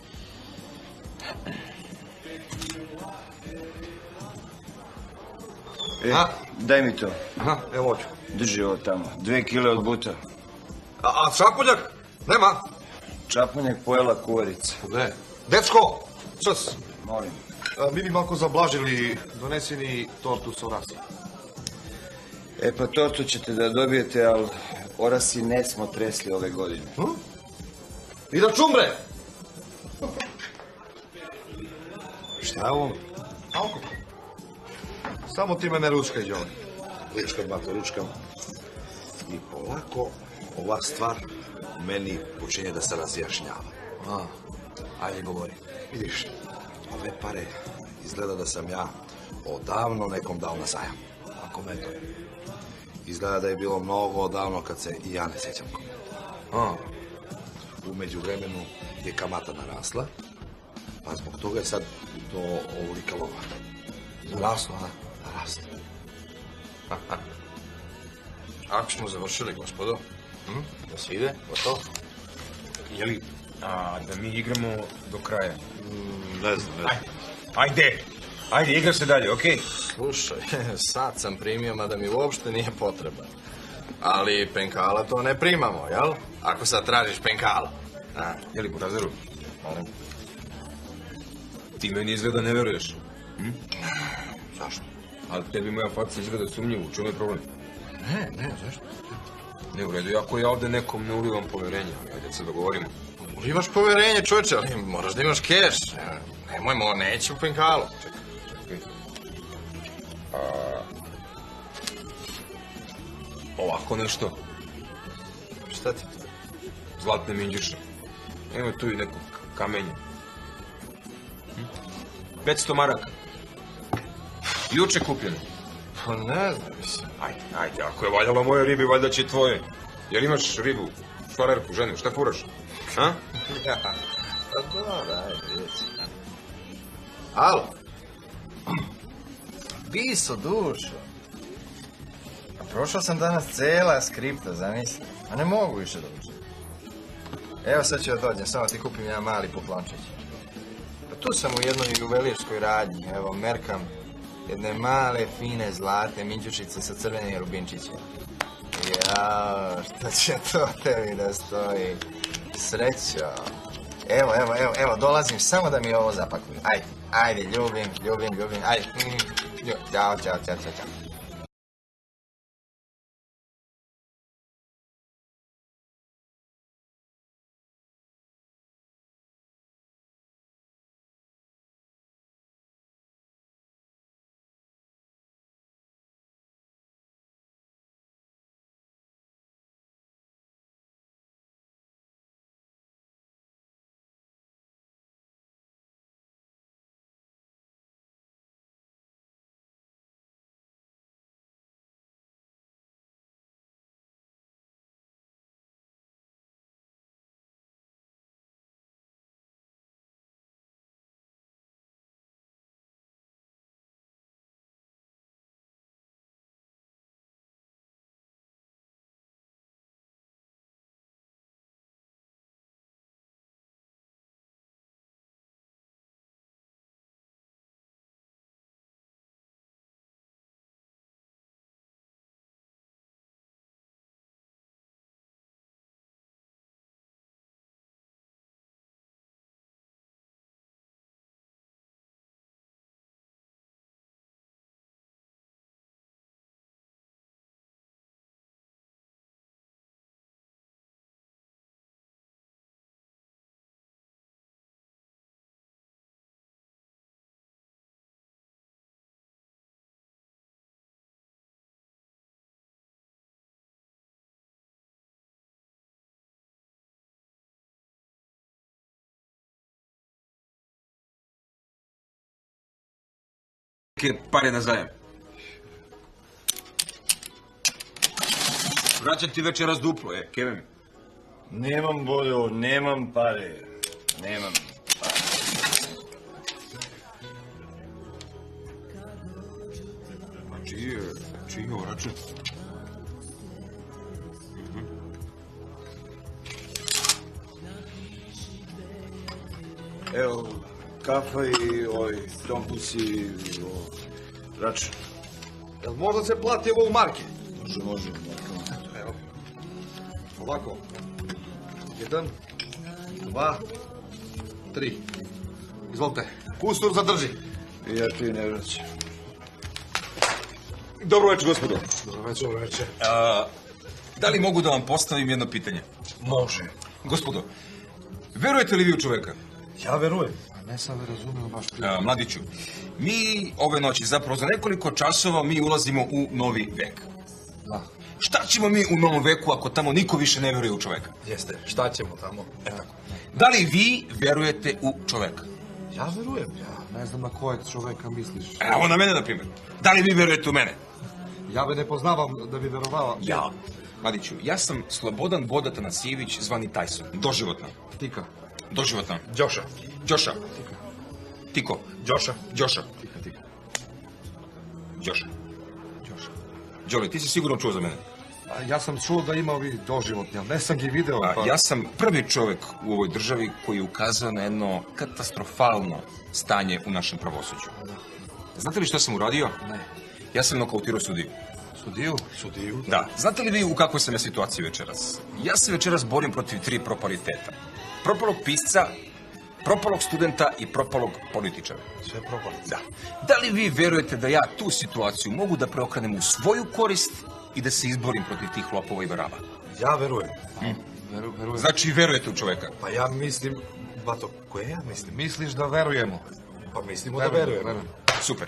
E, daj mi to. Aha, evo ću. Drži ovo tamo. Dve kile od buta. A, a šapoljak? Nema. Čaponjak pojela kuvarica. Ne. Dečko, čas. Molim. A, mi bi malko zablažili, donesi ni tortu s orasi. E pa tortu ćete da dobijete, ali orasi ne smo tresli ove godine. Hm? I da čumre! Šta je ovo? Alkohol. Samo ti me ne ručkaj, Đole. Ručkam, bato, ručkam. I polako ova stvar meni počinje da se razjašnjava. A, ajde govori. Vidiš, ove pare izgleda da sam ja odavno nekom dao na sajam. Ako me to. Izgleda da je bilo mnogo odavno kad se i ja ne sjećam kome. A, u međuvremenu je kamata narasla, pa zbog toga je sad to ovolika lova. Naraslo, a? Naraslo. Ako smo završili, gospodo, hm? Da se ide, gotovo. Jeli, a da mi igramo do kraja? Mm, ne znam, ne znam. Ajde, ajde, igra se dalje, okej? Slušaj, sad sam primio, mada mi uopšte nije potreban. Ali penkala to ne primamo, jel? Ako sad tražiš penkala. A, Jeli, Burazeru, molim. Ti meni izgleda ne veruješ. Hm? Zašto? Ali tebi moja faca izgleda sumnjivo, u čemu je problem? Ne, ne, zašto? Ne, u redu, ako ja ovde nekom ne ulivam poverenje, ajde da se dogovorimo. Ulivaš poverenje, čovječe, ali moraš da imaš keš. Nemojmo, neću penkalu. Čekaj, čekaj. A... Ovako nešto. Šta ti? Zlatne minđuše. Ima tu i neko kamenje. Hm? petsto maraka. Juče kupljeno. Pa ne znam, mislim. Ajde, ajde, ako je valjala moje ribi, valjda će tvoje. Jel imaš ribu, švarerku, ženu, šta furaš? A? Ja, pa dobro, ajde, vidjeti. Alo? Piso, dušo. A prošao sam danas cela skripta, zamisli. A ne mogu više doći. Evo sad ću ja dođem, samo ti kupim jedan mali poklončić. Pa tu sam u jednoj juvelirskoj radnji, evo, merkam jedne male, fine, zlate minđušice sa crvenim rubinčićem. Jao, šta će to tebi da stoji? Srećo. Evo, evo, evo, evo, dolazim, samo da mi ovo zapakuju. Ajde, ajde, ljubim, ljubim, ljubim, ajde. Ćao, ćao, ćao, ćao, ćao. neke pare na zajam. Vraćam ti večeras duplo, e, keve mi. Nemam Bodo, nemam pare. Nemam pare. A čiji je, čiji je ovo račun? Evo, kafa i ovaj tompus i račun. Jel možda se plati ovo u marke? Može, može. Evo. Ovako. Jedan, dva, tri. Izvolite. Kustur zadrži. Ja ti ne vraćam. Dobro večer, gospodo. Dobro večer. Dobro večer. A, da li mogu da vam postavim jedno pitanje? Može. Gospodo, verujete li vi u čoveka? Ja verujem. A ne sam razumio baš prije. A, mladiću, mi ove noći, zapravo za nekoliko časova, mi ulazimo u novi vek. Da. Šta ćemo mi u novom veku ako tamo niko više ne veruje u čoveka? Jeste, šta ćemo tamo? E tako. Da li vi verujete u čoveka? Ja verujem, ja ne znam na kojeg čoveka misliš. Evo na mene, na primjer. Da li vi verujete u mene? Ja me ne poznavam da bi verovala. Ja. Mladiću, ja sam Slobodan Boda Tanasijević, zvani Tyson. Doživotno. Tika. Doživotno. Đoša. Đoša. Tiko. Đoša. Đoša. Tika, tika. Đoša. Đoša. Đole, ti si sigurno čuo za mene? A ja sam čuo da ima ovi doživotni, ali ne sam gi video. A, Pa... ja sam prvi čovjek u ovoj državi koji je ukazao na jedno katastrofalno stanje u našem pravosuđu. Znate li što sam uradio? Ne. Ja sam nokautirao sudiju. Sudiju? Sudiju? Da. Znate li vi u kakvoj sam ja situaciji večeras? Ja se večeras borim protiv tri propaliteta. Propalog pisca, propalog studenta i propalog političara. Sve propali. Da. Da li vi verujete da ja tu situaciju mogu da preokrenem u svoju korist i da se izborim protiv tih lopova i varava? Ja verujem. Mm. Veru, verujem. Znači verujete u čoveka? Pa ja mislim, bato, koje ja mislim? Misliš da verujemo? Pa mislimo Verujem, da verujemo. verujem. Super.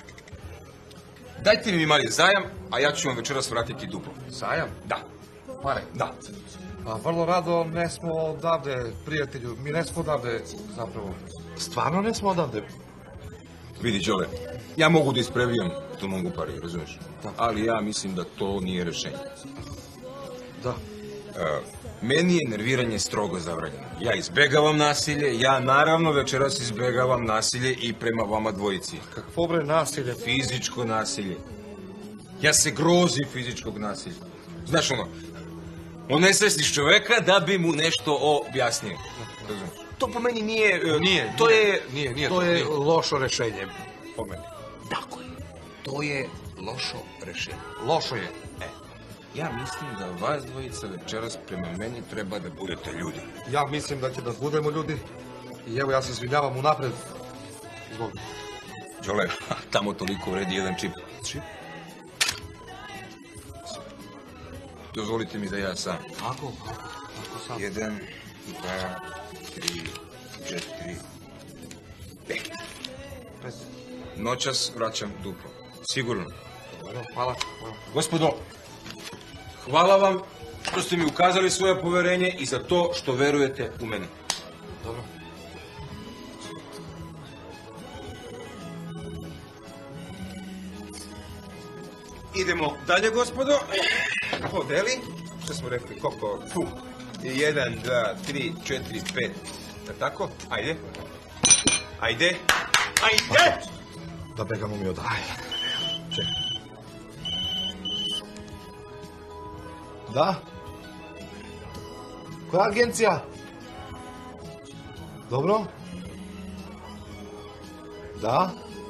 Dajte mi mali zajam, a ja ću vam večeras vratiti duplo. Zajam? Da. Pare? Da. Pa vrlo rado ne smo odavde, prijatelju. Mi ne smo odavde, zapravo. Stvarno ne smo odavde? Vidi, Đole, ja mogu da isprevijam tu mogu pari, razumiješ? Da. Ali ja mislim da to nije rešenje. Da. E, meni je nerviranje strogo zabranjeno. Ja izbegavam nasilje, ja naravno večeras izbegavam nasilje i prema vama dvojici. Kakvo bre nasilje? Fizičko nasilje. Ja se grozim fizičkog nasilja. Znaš ono, onesvestiš čoveka da bi mu nešto objasnio. Razumiješ? To po meni nije... e, Nije, to nije, je... Nije, nije. To To je... je lošo rešenje, po meni. Tako je. To je lošo rešenje. Lošo je. E, ja mislim da vas dvojica večeras prema meni treba da budete ljudi. Ja mislim da će da budemo ljudi. I evo, ja se izvinjavam unapred. Izvoli. Đole, tamo toliko vredi jedan čip. Čip? Dozvolite mi da ja sam. Kako? Kako sam? Jedan, dva, tri, četiri, pet. Pet. Noćas vraćam duplo. Sigurno. Dobro, hvala. hvala. Gospodo, hvala vam što ste mi ukazali svoje poverenje i za to što verujete u mene. Dobro. Idemo dalje, gospodo. Podeli. Što smo rekli? Koliko? Fu. Jedan, dva, tri, četiri, pet. Da tako? Ajde. Ajde. Ajde! Da begamo mi odavde. Čekaj. Da? Koja agencija? Dobro? Da?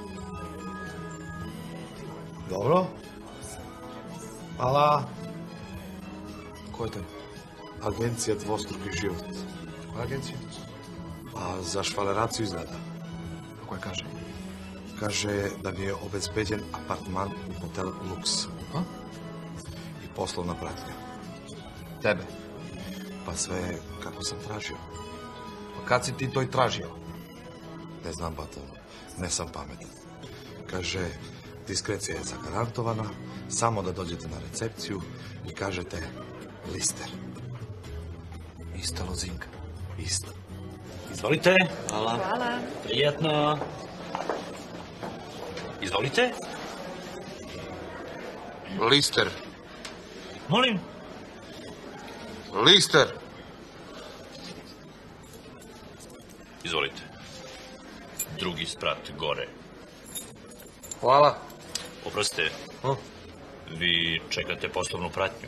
Dobro? Hvala. Ko je to? Agencija Dvostruki život. Koja agencija? A za švaleraciju izgleda. Kako je kaže? Kaže da mi je obezbeđen apartman u hotelu Lux. A? I poslovna pratnja. Tebe? Pa sve kako sam tražio. Pa kad si ti to i tražio? Ne znam, bato. Ne sam pametan. Kaže, diskrecija je zagarantovana, samo da dođete na recepciju i kažete Lister. Ista lozinka. Ista. Izvolite. Hvala. Prijetno. Izvolite. Lister. Molim? Lister. Izvolite. Drugi sprat gore. Hvala. Oprostite. Vi čekate poslovnu pratnju?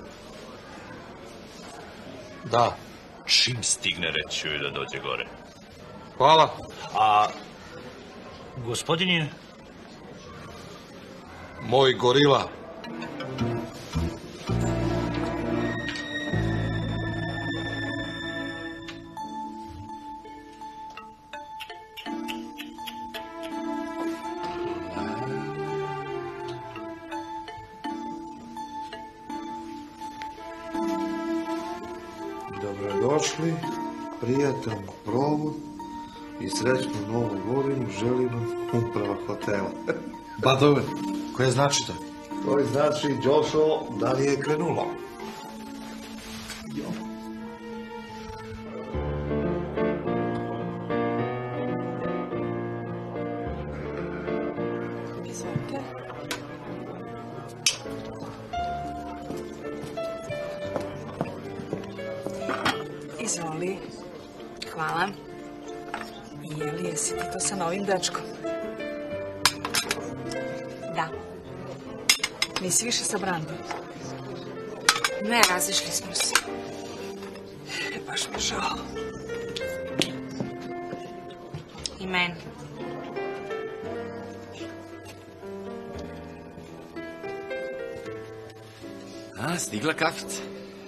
Da. Čim stigne reći joj da dođe gore. Hvala. A gospodin je? Moj gorila. Dobrodošli, prijatan provod i srećnu novu godinu želim vam uprava hotela. Pa dobro, koje znači to? To znači, Đošo, da li je krenulo? Izvolite. Izvoli. Hvala. Je li, jesi ti to sa novim dečkom? Da. Nisi više sa Brandom? Ne, razišli smo se. Baš mi žao. I meni. A, stigla kafica.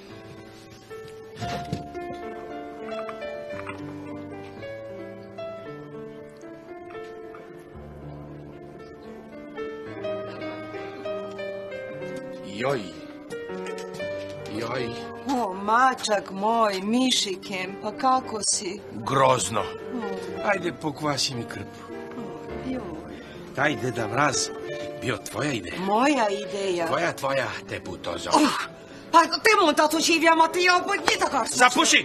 Joj. Joj. O, mačak moj, mišikem, pa kako si? Grozno. Ajde, pokvasi mi krpu. Taj Deda Mraz bio tvoja ideja. Moja ideja. Tvoja, tvoja, te puto zove. Oh, pa te montato civljama ti ja budnita kartu. Zapuši!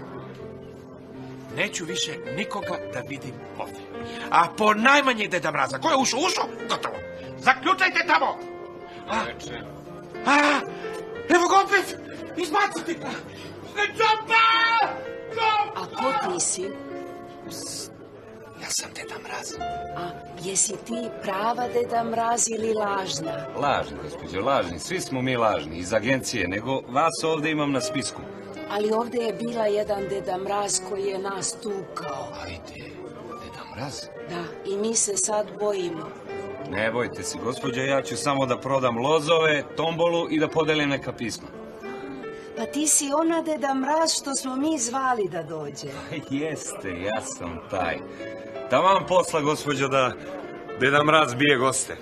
Neću više nikoga da vidim ovdje. A po najmanje Deda Mraza. Ko je ušao? Ušao? Gotovo. Zaključajte tamo! A, a, evo ga opet! Izbaciti! Čopa! A ko ti si? Ja sam Deda Mraz. A jesi ti prava Deda Mraz ili lažna? Lažni, gospođo, lažni. Svi smo mi lažni, iz agencije, nego vas ovdje imam na spisku. Ali ovdje je bila jedan Deda Mraz koji je nas tukao. Ajde, Deda Mraz? Da, i mi se sad bojimo. Ne bojte se, gospođo, ja ću samo da prodam lozove, tombolu i da podelim neka pisma. Pa ti si ona Deda Mraz što smo mi zvali da dođe. Jeste, ja sam taj. Taman posla, gospođo, da Deda Mraz bije goste.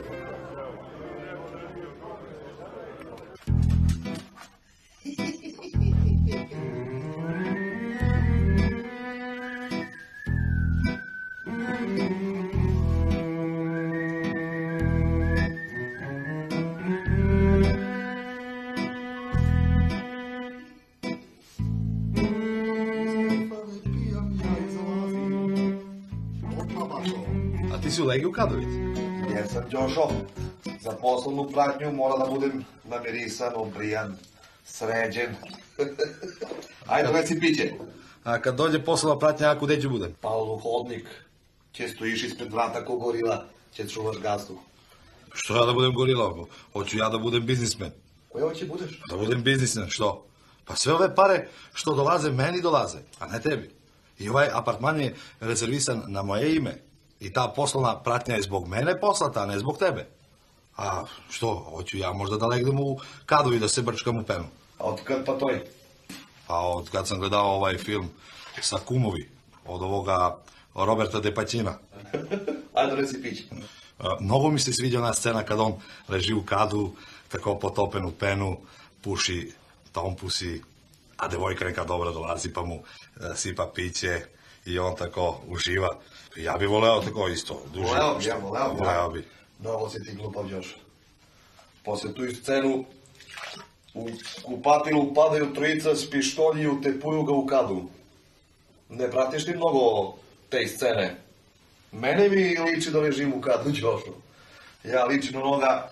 Ti si u Legi u Kadovici? Jesam, Đošo. Za poslovnu pratnju mora da budem namirisan, obrijan, sređen. Ajde, reci piće. A kad dođe poslovna pratnja, ja kude ću budem? Pa u hodnik. Će stojiš ispred vrata ko gorila, će čuvaš gazdu. Što ja da budem gorila? Hoću ja da budem biznismen. Koje hoće budeš? Da budem biznismen, što? Pa sve ove pare što dolaze, meni dolaze, a ne tebi. I ovaj apartman je rezervisan na moje ime. I ta poslovna pratnja je zbog mene poslata, a ne zbog tebe. A što, hoću ja možda da legnem u kadu i da se brčkam u penu. A od kad pa to je? Pa od kad sam gledao ovaj film sa Kumovi, od ovoga Roberta De Pacina. Ajde, reci piće. Mnogo mi se sviđa ona scena kad on leži u kadu, tako potopen u penu, puši tompusi, a devojka neka dobra dolazi pa mu sipa piće i on tako uživa. Ja bi voleo tako isto. Duži, voleo bi, ja voleo bi. Voleo bi. Mnogo si ti glupav, Đoš. Poslije tu scenu u kupatilu padaju trojica s pištolji i utepuju ga u kadu. Ne pratiš ti mnogo te scene? Mene mi liči da ležim u kadu, Đošo. Ja ličim na onoga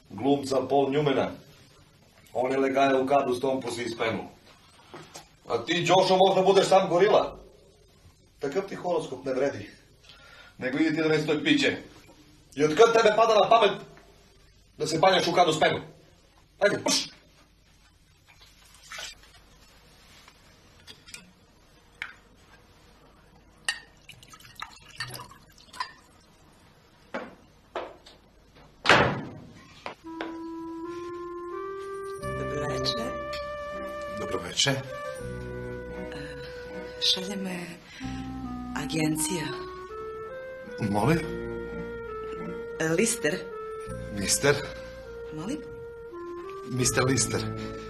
glumca Paul Newmana. On je legaja u kadu s Tompusi i Spenu. A ti, Đošo, možda budeš sam gorila. Takav ti horoskop ne vredi. Nego idi ti da ne stoj piće. I od kad tebe pada na pamet da se banjaš u kadu s Spenu? Ajde, puš! Dobro večer. Šalje me agencija. Molim? Lister. Mister? Molim? Mister Lister.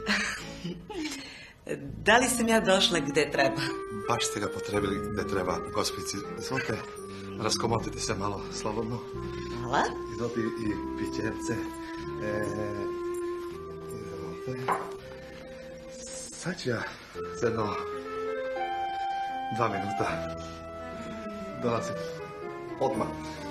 Da li sam ja došla gde treba? Baš ste ga potrebili gde treba, gospici. Izvolite, raskomotite se malo slobodno. Hvala. Izvolite i pićevce. E, izvolite. Sad ću ja za jedno dva minuta dolazim. Odmah.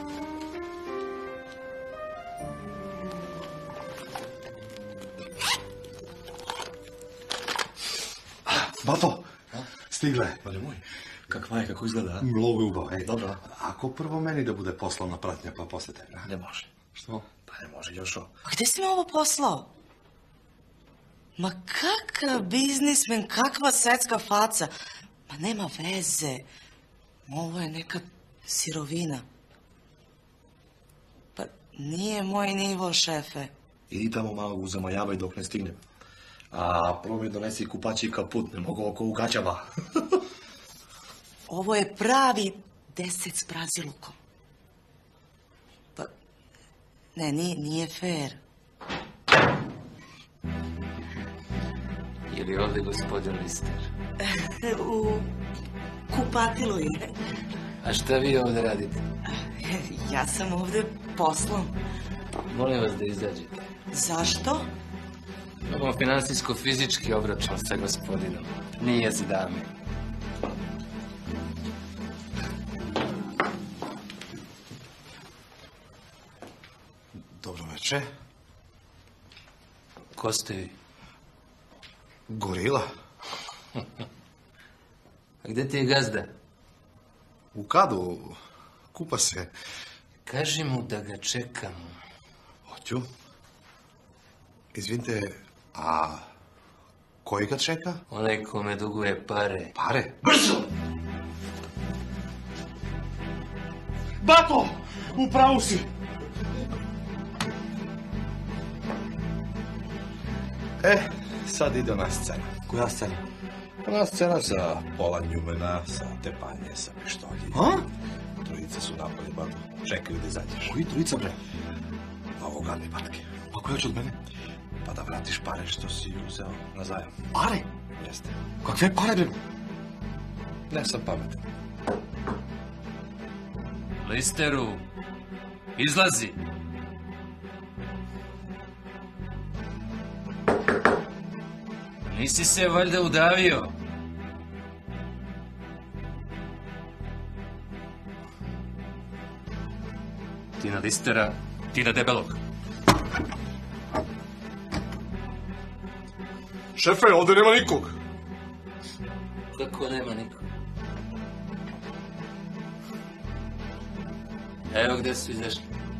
Bato, stigle. Valje moj, kakva je, kako izgleda? Mnogo ljubav, ej. Dobro. Ako prvo meni da bude poslovna pratnja, pa posle tebe. Ne može. Što? Pa ne može, Jošo. A gde si me ovo poslao? Ma kakav biznismen, kakva svetska faca. Ma nema veze. Ovo je neka sirovina. Pa nije moj nivo, šefe. Idi tamo malo uzamajavaj dok ne stignem. A prvo mi donesi kupaći kaput, ne mogu oko u gaćama. Ovo je pravi deset s brazilukom. Pa, ne, nije, nije fair. Je li ovdje gospodin Lister? U kupatilu je. A šta vi ovdje radite? Ja sam ovdje poslom. Molim vas da izađete. Zašto? Imamo finansijsko-fizički obračun sa gospodinom. Nije za dame. Dobro večer. Ko ste vi? Gorila. A gde ti je gazda? U kadu. Kupa se. Kaži mu da ga čekamo. Hoću. Izvinite, a koji ga čeka? Onaj ko me duguje pare. Pare? Brzo! Bato! U pravu si! E, sad ide ona scena. Koja scena? Ona scena sa pola Newmana, sa tepanje, sa pištolji. A? Trojica su napali Bato. Čekaju da izađeš. Koji trojica, bre? Ovo gadne patke. Pa koja će od mene? Pa da vratiš pare što si uzeo na zajam. Pare? Jeste. Kakve pare, bre? Ne sam pametan. Listeru, izlazi. Nisi se valjda udavio? Ti na Listera, ti na debelog. Šefe, ovdje nema nikog. Kako nema nikog? Evo gde su izašli.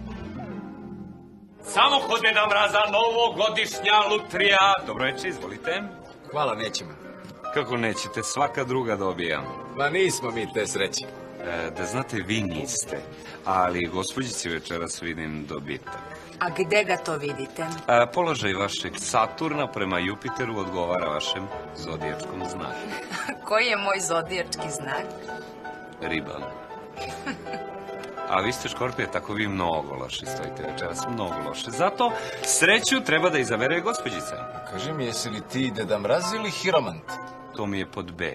Samo kod Deda Mraza novogodišnja lutrija. Dobro večer, izvolite. Hvala, nećemo. Kako nećete, svaka druga dobijam. Ma nismo mi te sreće. E, da znate, vi niste, ali gospođici večeras vidim dobitak. A gde ga to vidite? E, položaj vašeg Saturna prema Jupiteru odgovara vašem zodijačkom znaku. Koji je moj zodijački znak? Riba. A vi ste Škorpije, tako vi mnogo loše stojite večeras, mnogo loše. Zato sreću treba da izabere gospođica. Kaži mi, jesi li ti Deda Mraz ili Hiromant? To mi je pod B.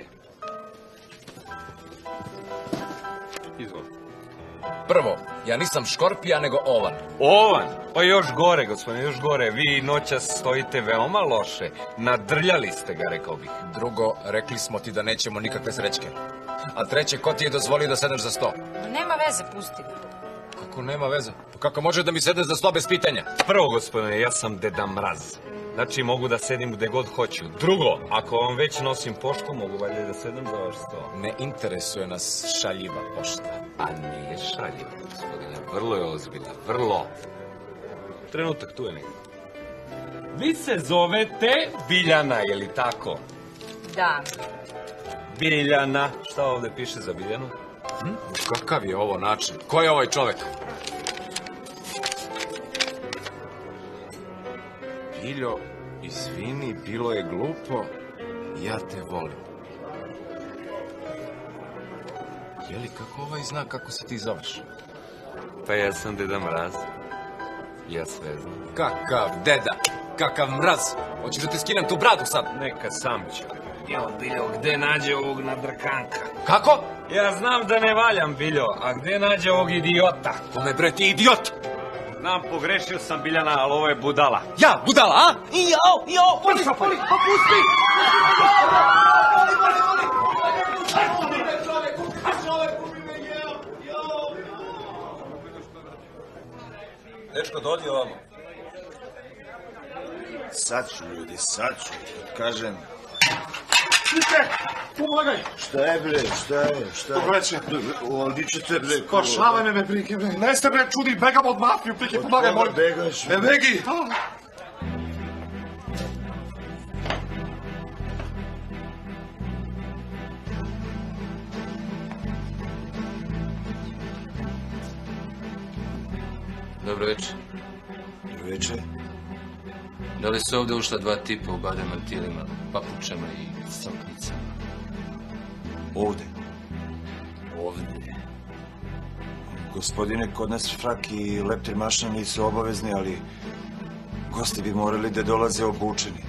Izvolite. Prvo, ja nisam Škorpija, nego Ovan. Ovan? Pa još gore, gospodine, još gore. Vi noćas stojite veoma loše. Nadrljali ste ga, rekao bih. Drugo, rekli smo ti da nećemo nikakve srećke. A treće, ko ti je dozvolio da sedneš za sto? Ma nema veze, pusti ga. Kako nema veze? Pa kako može da mi sede za sto bez pitanja? Prvo, gospodine, ja sam Deda Mraz. Znači, mogu da sedim gde god hoću. Drugo, ako vam već nosim poštu, mogu valjda da sedem za vaš sto. Ne interesuje nas šaljiva pošta. A nije šaljiva, gospodine. Vrlo je ozbiljna, vrlo. Trenutak, tu je negdje. Vi se zovete Biljana, je li tako? Da. Biljana. Šta ovde piše za Biljanu? Hm? Kakav je ovo način? Ko je ovaj čovek? Biljo, izvini, bilo je glupo. Ja te volim. Jeli, kako ovaj zna kako se ti zoveš? Pa ja sam Deda Mraz. Ja sve znam. Kakav deda? Kakav mraz? Hoćeš da ti skinem tu bradu sad? Neka sam ću. Evo, Biljo, gde nađe ovog nadrkanka? Kako? Ja znam da ne valjam, Biljo, a gde nađe ovog idiota? Kome bre ti idiot? Znam, pogrešio sam, Biljana, ali ovo je budala. Ja, budala, a? I jao, jao, boli, boli, pa pusti! Dečko, dođi ovamo. Sad ću, ljudi, sad ću. Kažem... Slike, pomagaj! Šta je, bre, šta je, šta je? Pogleće. Ovdje ćete, bre... Spašavaj me, me, prike, bre. Ne ste, bre, čudi, begam od mafiju, prike, pomagaj, molim. Od koga begaš? Ne begi! Dobro večer. Dobro večer. Da li su ovdje ušla dva tipa u badem mantilima, papučama i soknicama? Ovde? Ovdje. Gospodine, kod nas frak i leptir mašna nisu obavezni, ali gosti bi morali da dolaze obučeni.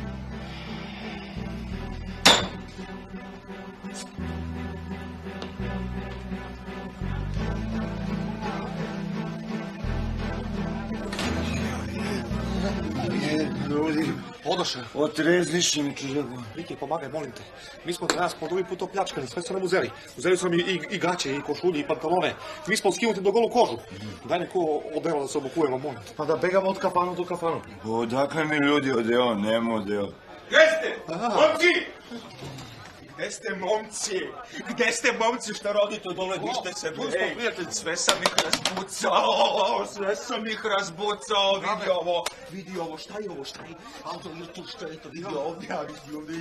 Ljudi, Odoše. Otrezniši mi čužago. Riki, pomagaj, molim te. Mi smo danas po drugi put opljačkani, sve su nam uzeli. Uzeli su nam i, i, i gaće, i košulje, i pantalone. Mi smo skinuti do golu kožu. Daj neko odelo da se obukujemo, molim te. Pa da begamo od kafanu do kafanu. Odakle mi ljudi odeo, nema odeo. Gde ste? Momci! Gde ste, momci? Gde ste, momci, šta radite dole, dište se, bre? Sve sam ih razbucao, sve sam ih razbucao, vidi ovo, vidi ovo, šta je ovo, šta je? Auto, tu, šta je to, vidi ovdje, ja vidi ovdje,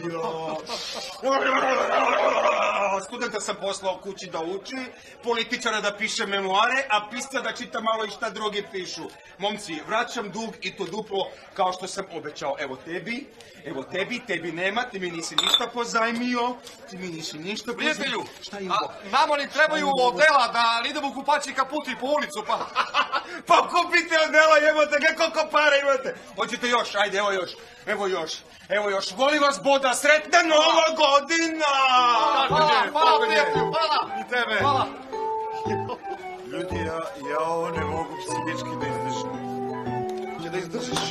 studenta sam poslao kući da uči, političara da piše memoare, a pisca da čita malo i šta drugi pišu. Momci, vraćam dug i to duplo kao što sam obećao. Evo tebi, evo tebi, tebi nema, ti mi nisi ništa pozajmio, ti mi nisi ništa pozajmio. Prijatelju, šta je a, ovo? nama ni trebaju odela da idemo kupaći kaputi po ulicu, pa... Pa kupite odela, jebote, ga koliko para imate. Hoćete još, ajde, evo još, evo još, evo još, volim vas Boda, sretna nova godina! Hvala, hvala, prijatelju, hvala! I tebe! Hvala! Ljudi, ja, ja ovo ne mogu psihički da izdržim. Će da izdržiš?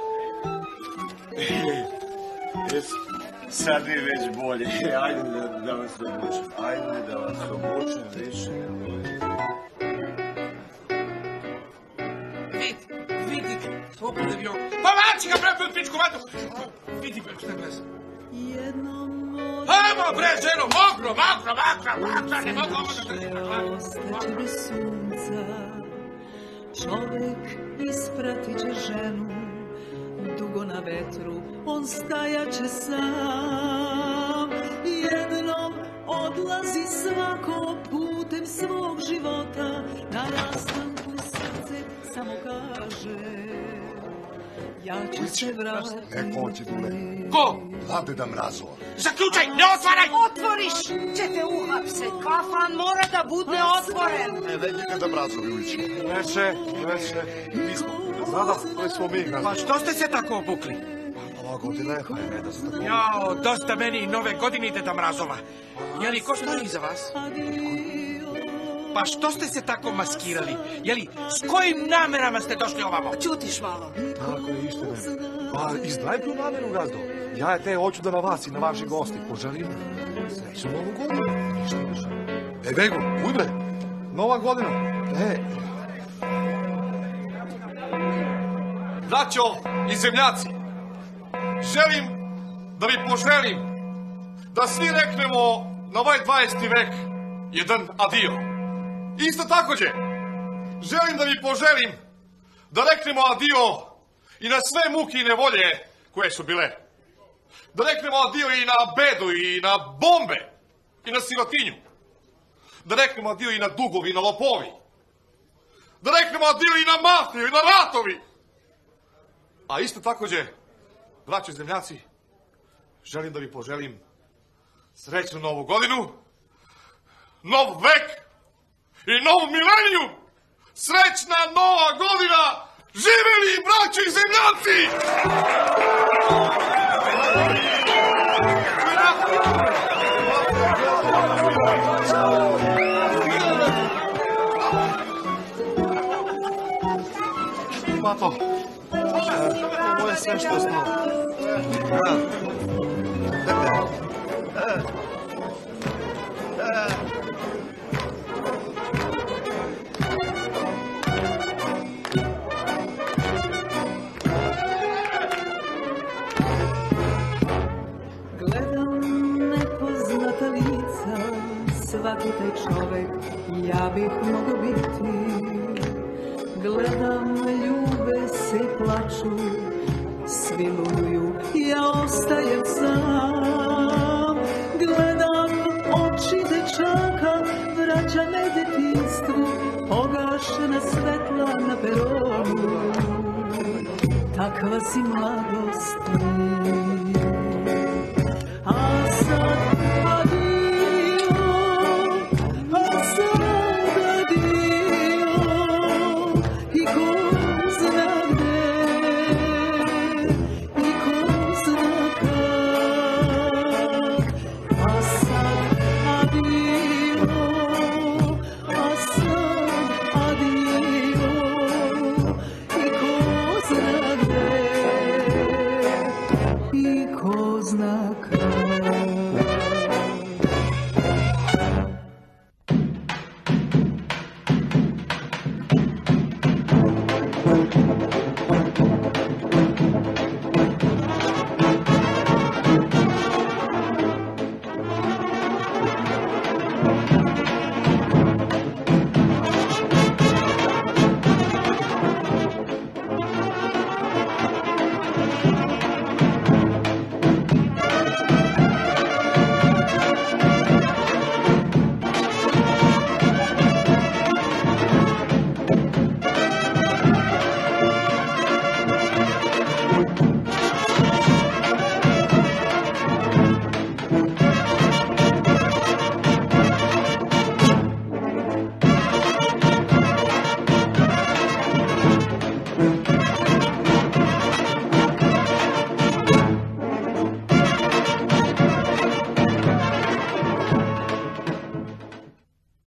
Jes, sad mi je već bolje. Ajde da, da vas obučem. Ajde da vas obučem više. Vidi, vidi, slobodno bio. Pa mači ga, bre, pičku vatu! Vidi, bre, šta gleda. Ajmo, bre, ženo, mokro, mokro, mokro, mokro, ne mogu ovo da trži. Ostaće bez sunca, čovek ispratit će ženu, dugo na vetru, on stajaće sam. Jednom odlazi svako putem svog života, na rastanku srce samo kaže, ja ću se vratiti. Neko će dule. Ko? Vlade da mrazova. Zaključaj, ne otvaraj! Otvoriš, ćete uhapse. Kafan mora da bude otvoren. Ne, vedite da mrazovi uliči. Neće, neće, nismo. Zada, koji smo mi. Pa što ste se tako obukli? Ova godina je hajme da se tako... Jao, dosta meni i nove godine idete mrazova. Jeli, ko stoji iza vas? Pa što ste se tako maskirali? Jeli, s kojim namerama ste došli ovamo? Ćutiš malo. Tako je, ište me. Pa, iz najpriju nameru, gazdo. Ja je te hoću da na vas i na vaši gosti poželim srećnu novu godinu. Ništa više. E, Bego, uj bre, nova godina. E, braćo i zemljaci, želim da vi poželim da svi reknemo na ovaj dvadeseti vek jedan adio. Isto takođe, želim da vi poželim da reknemo adio i na sve muke i nevolje koje su bile. Da reknemo adio i na bedu i na bombe i na sirotinju. Da reknemo adio i na dugovi i na lopovi. Da reknemo adio i na mafiju i na ratovi. A isto takođe, braćo i zemljaci, želim da vi poželim srećnu novu godinu, nov vek i novu mileniju. Srećna nova godina! Živeli braćo i zemljaci! Papo, ovo je sve što smo. Gledam nepoznata lica, svaki taj čovek ja bih mogo biti. Gledam, ljube se i plaču, svi luduju, ja ostajem sam. Gledam oči dečaka, vraća me detinjstvu, pogašena svetla na peronu. Takva si mladost ti.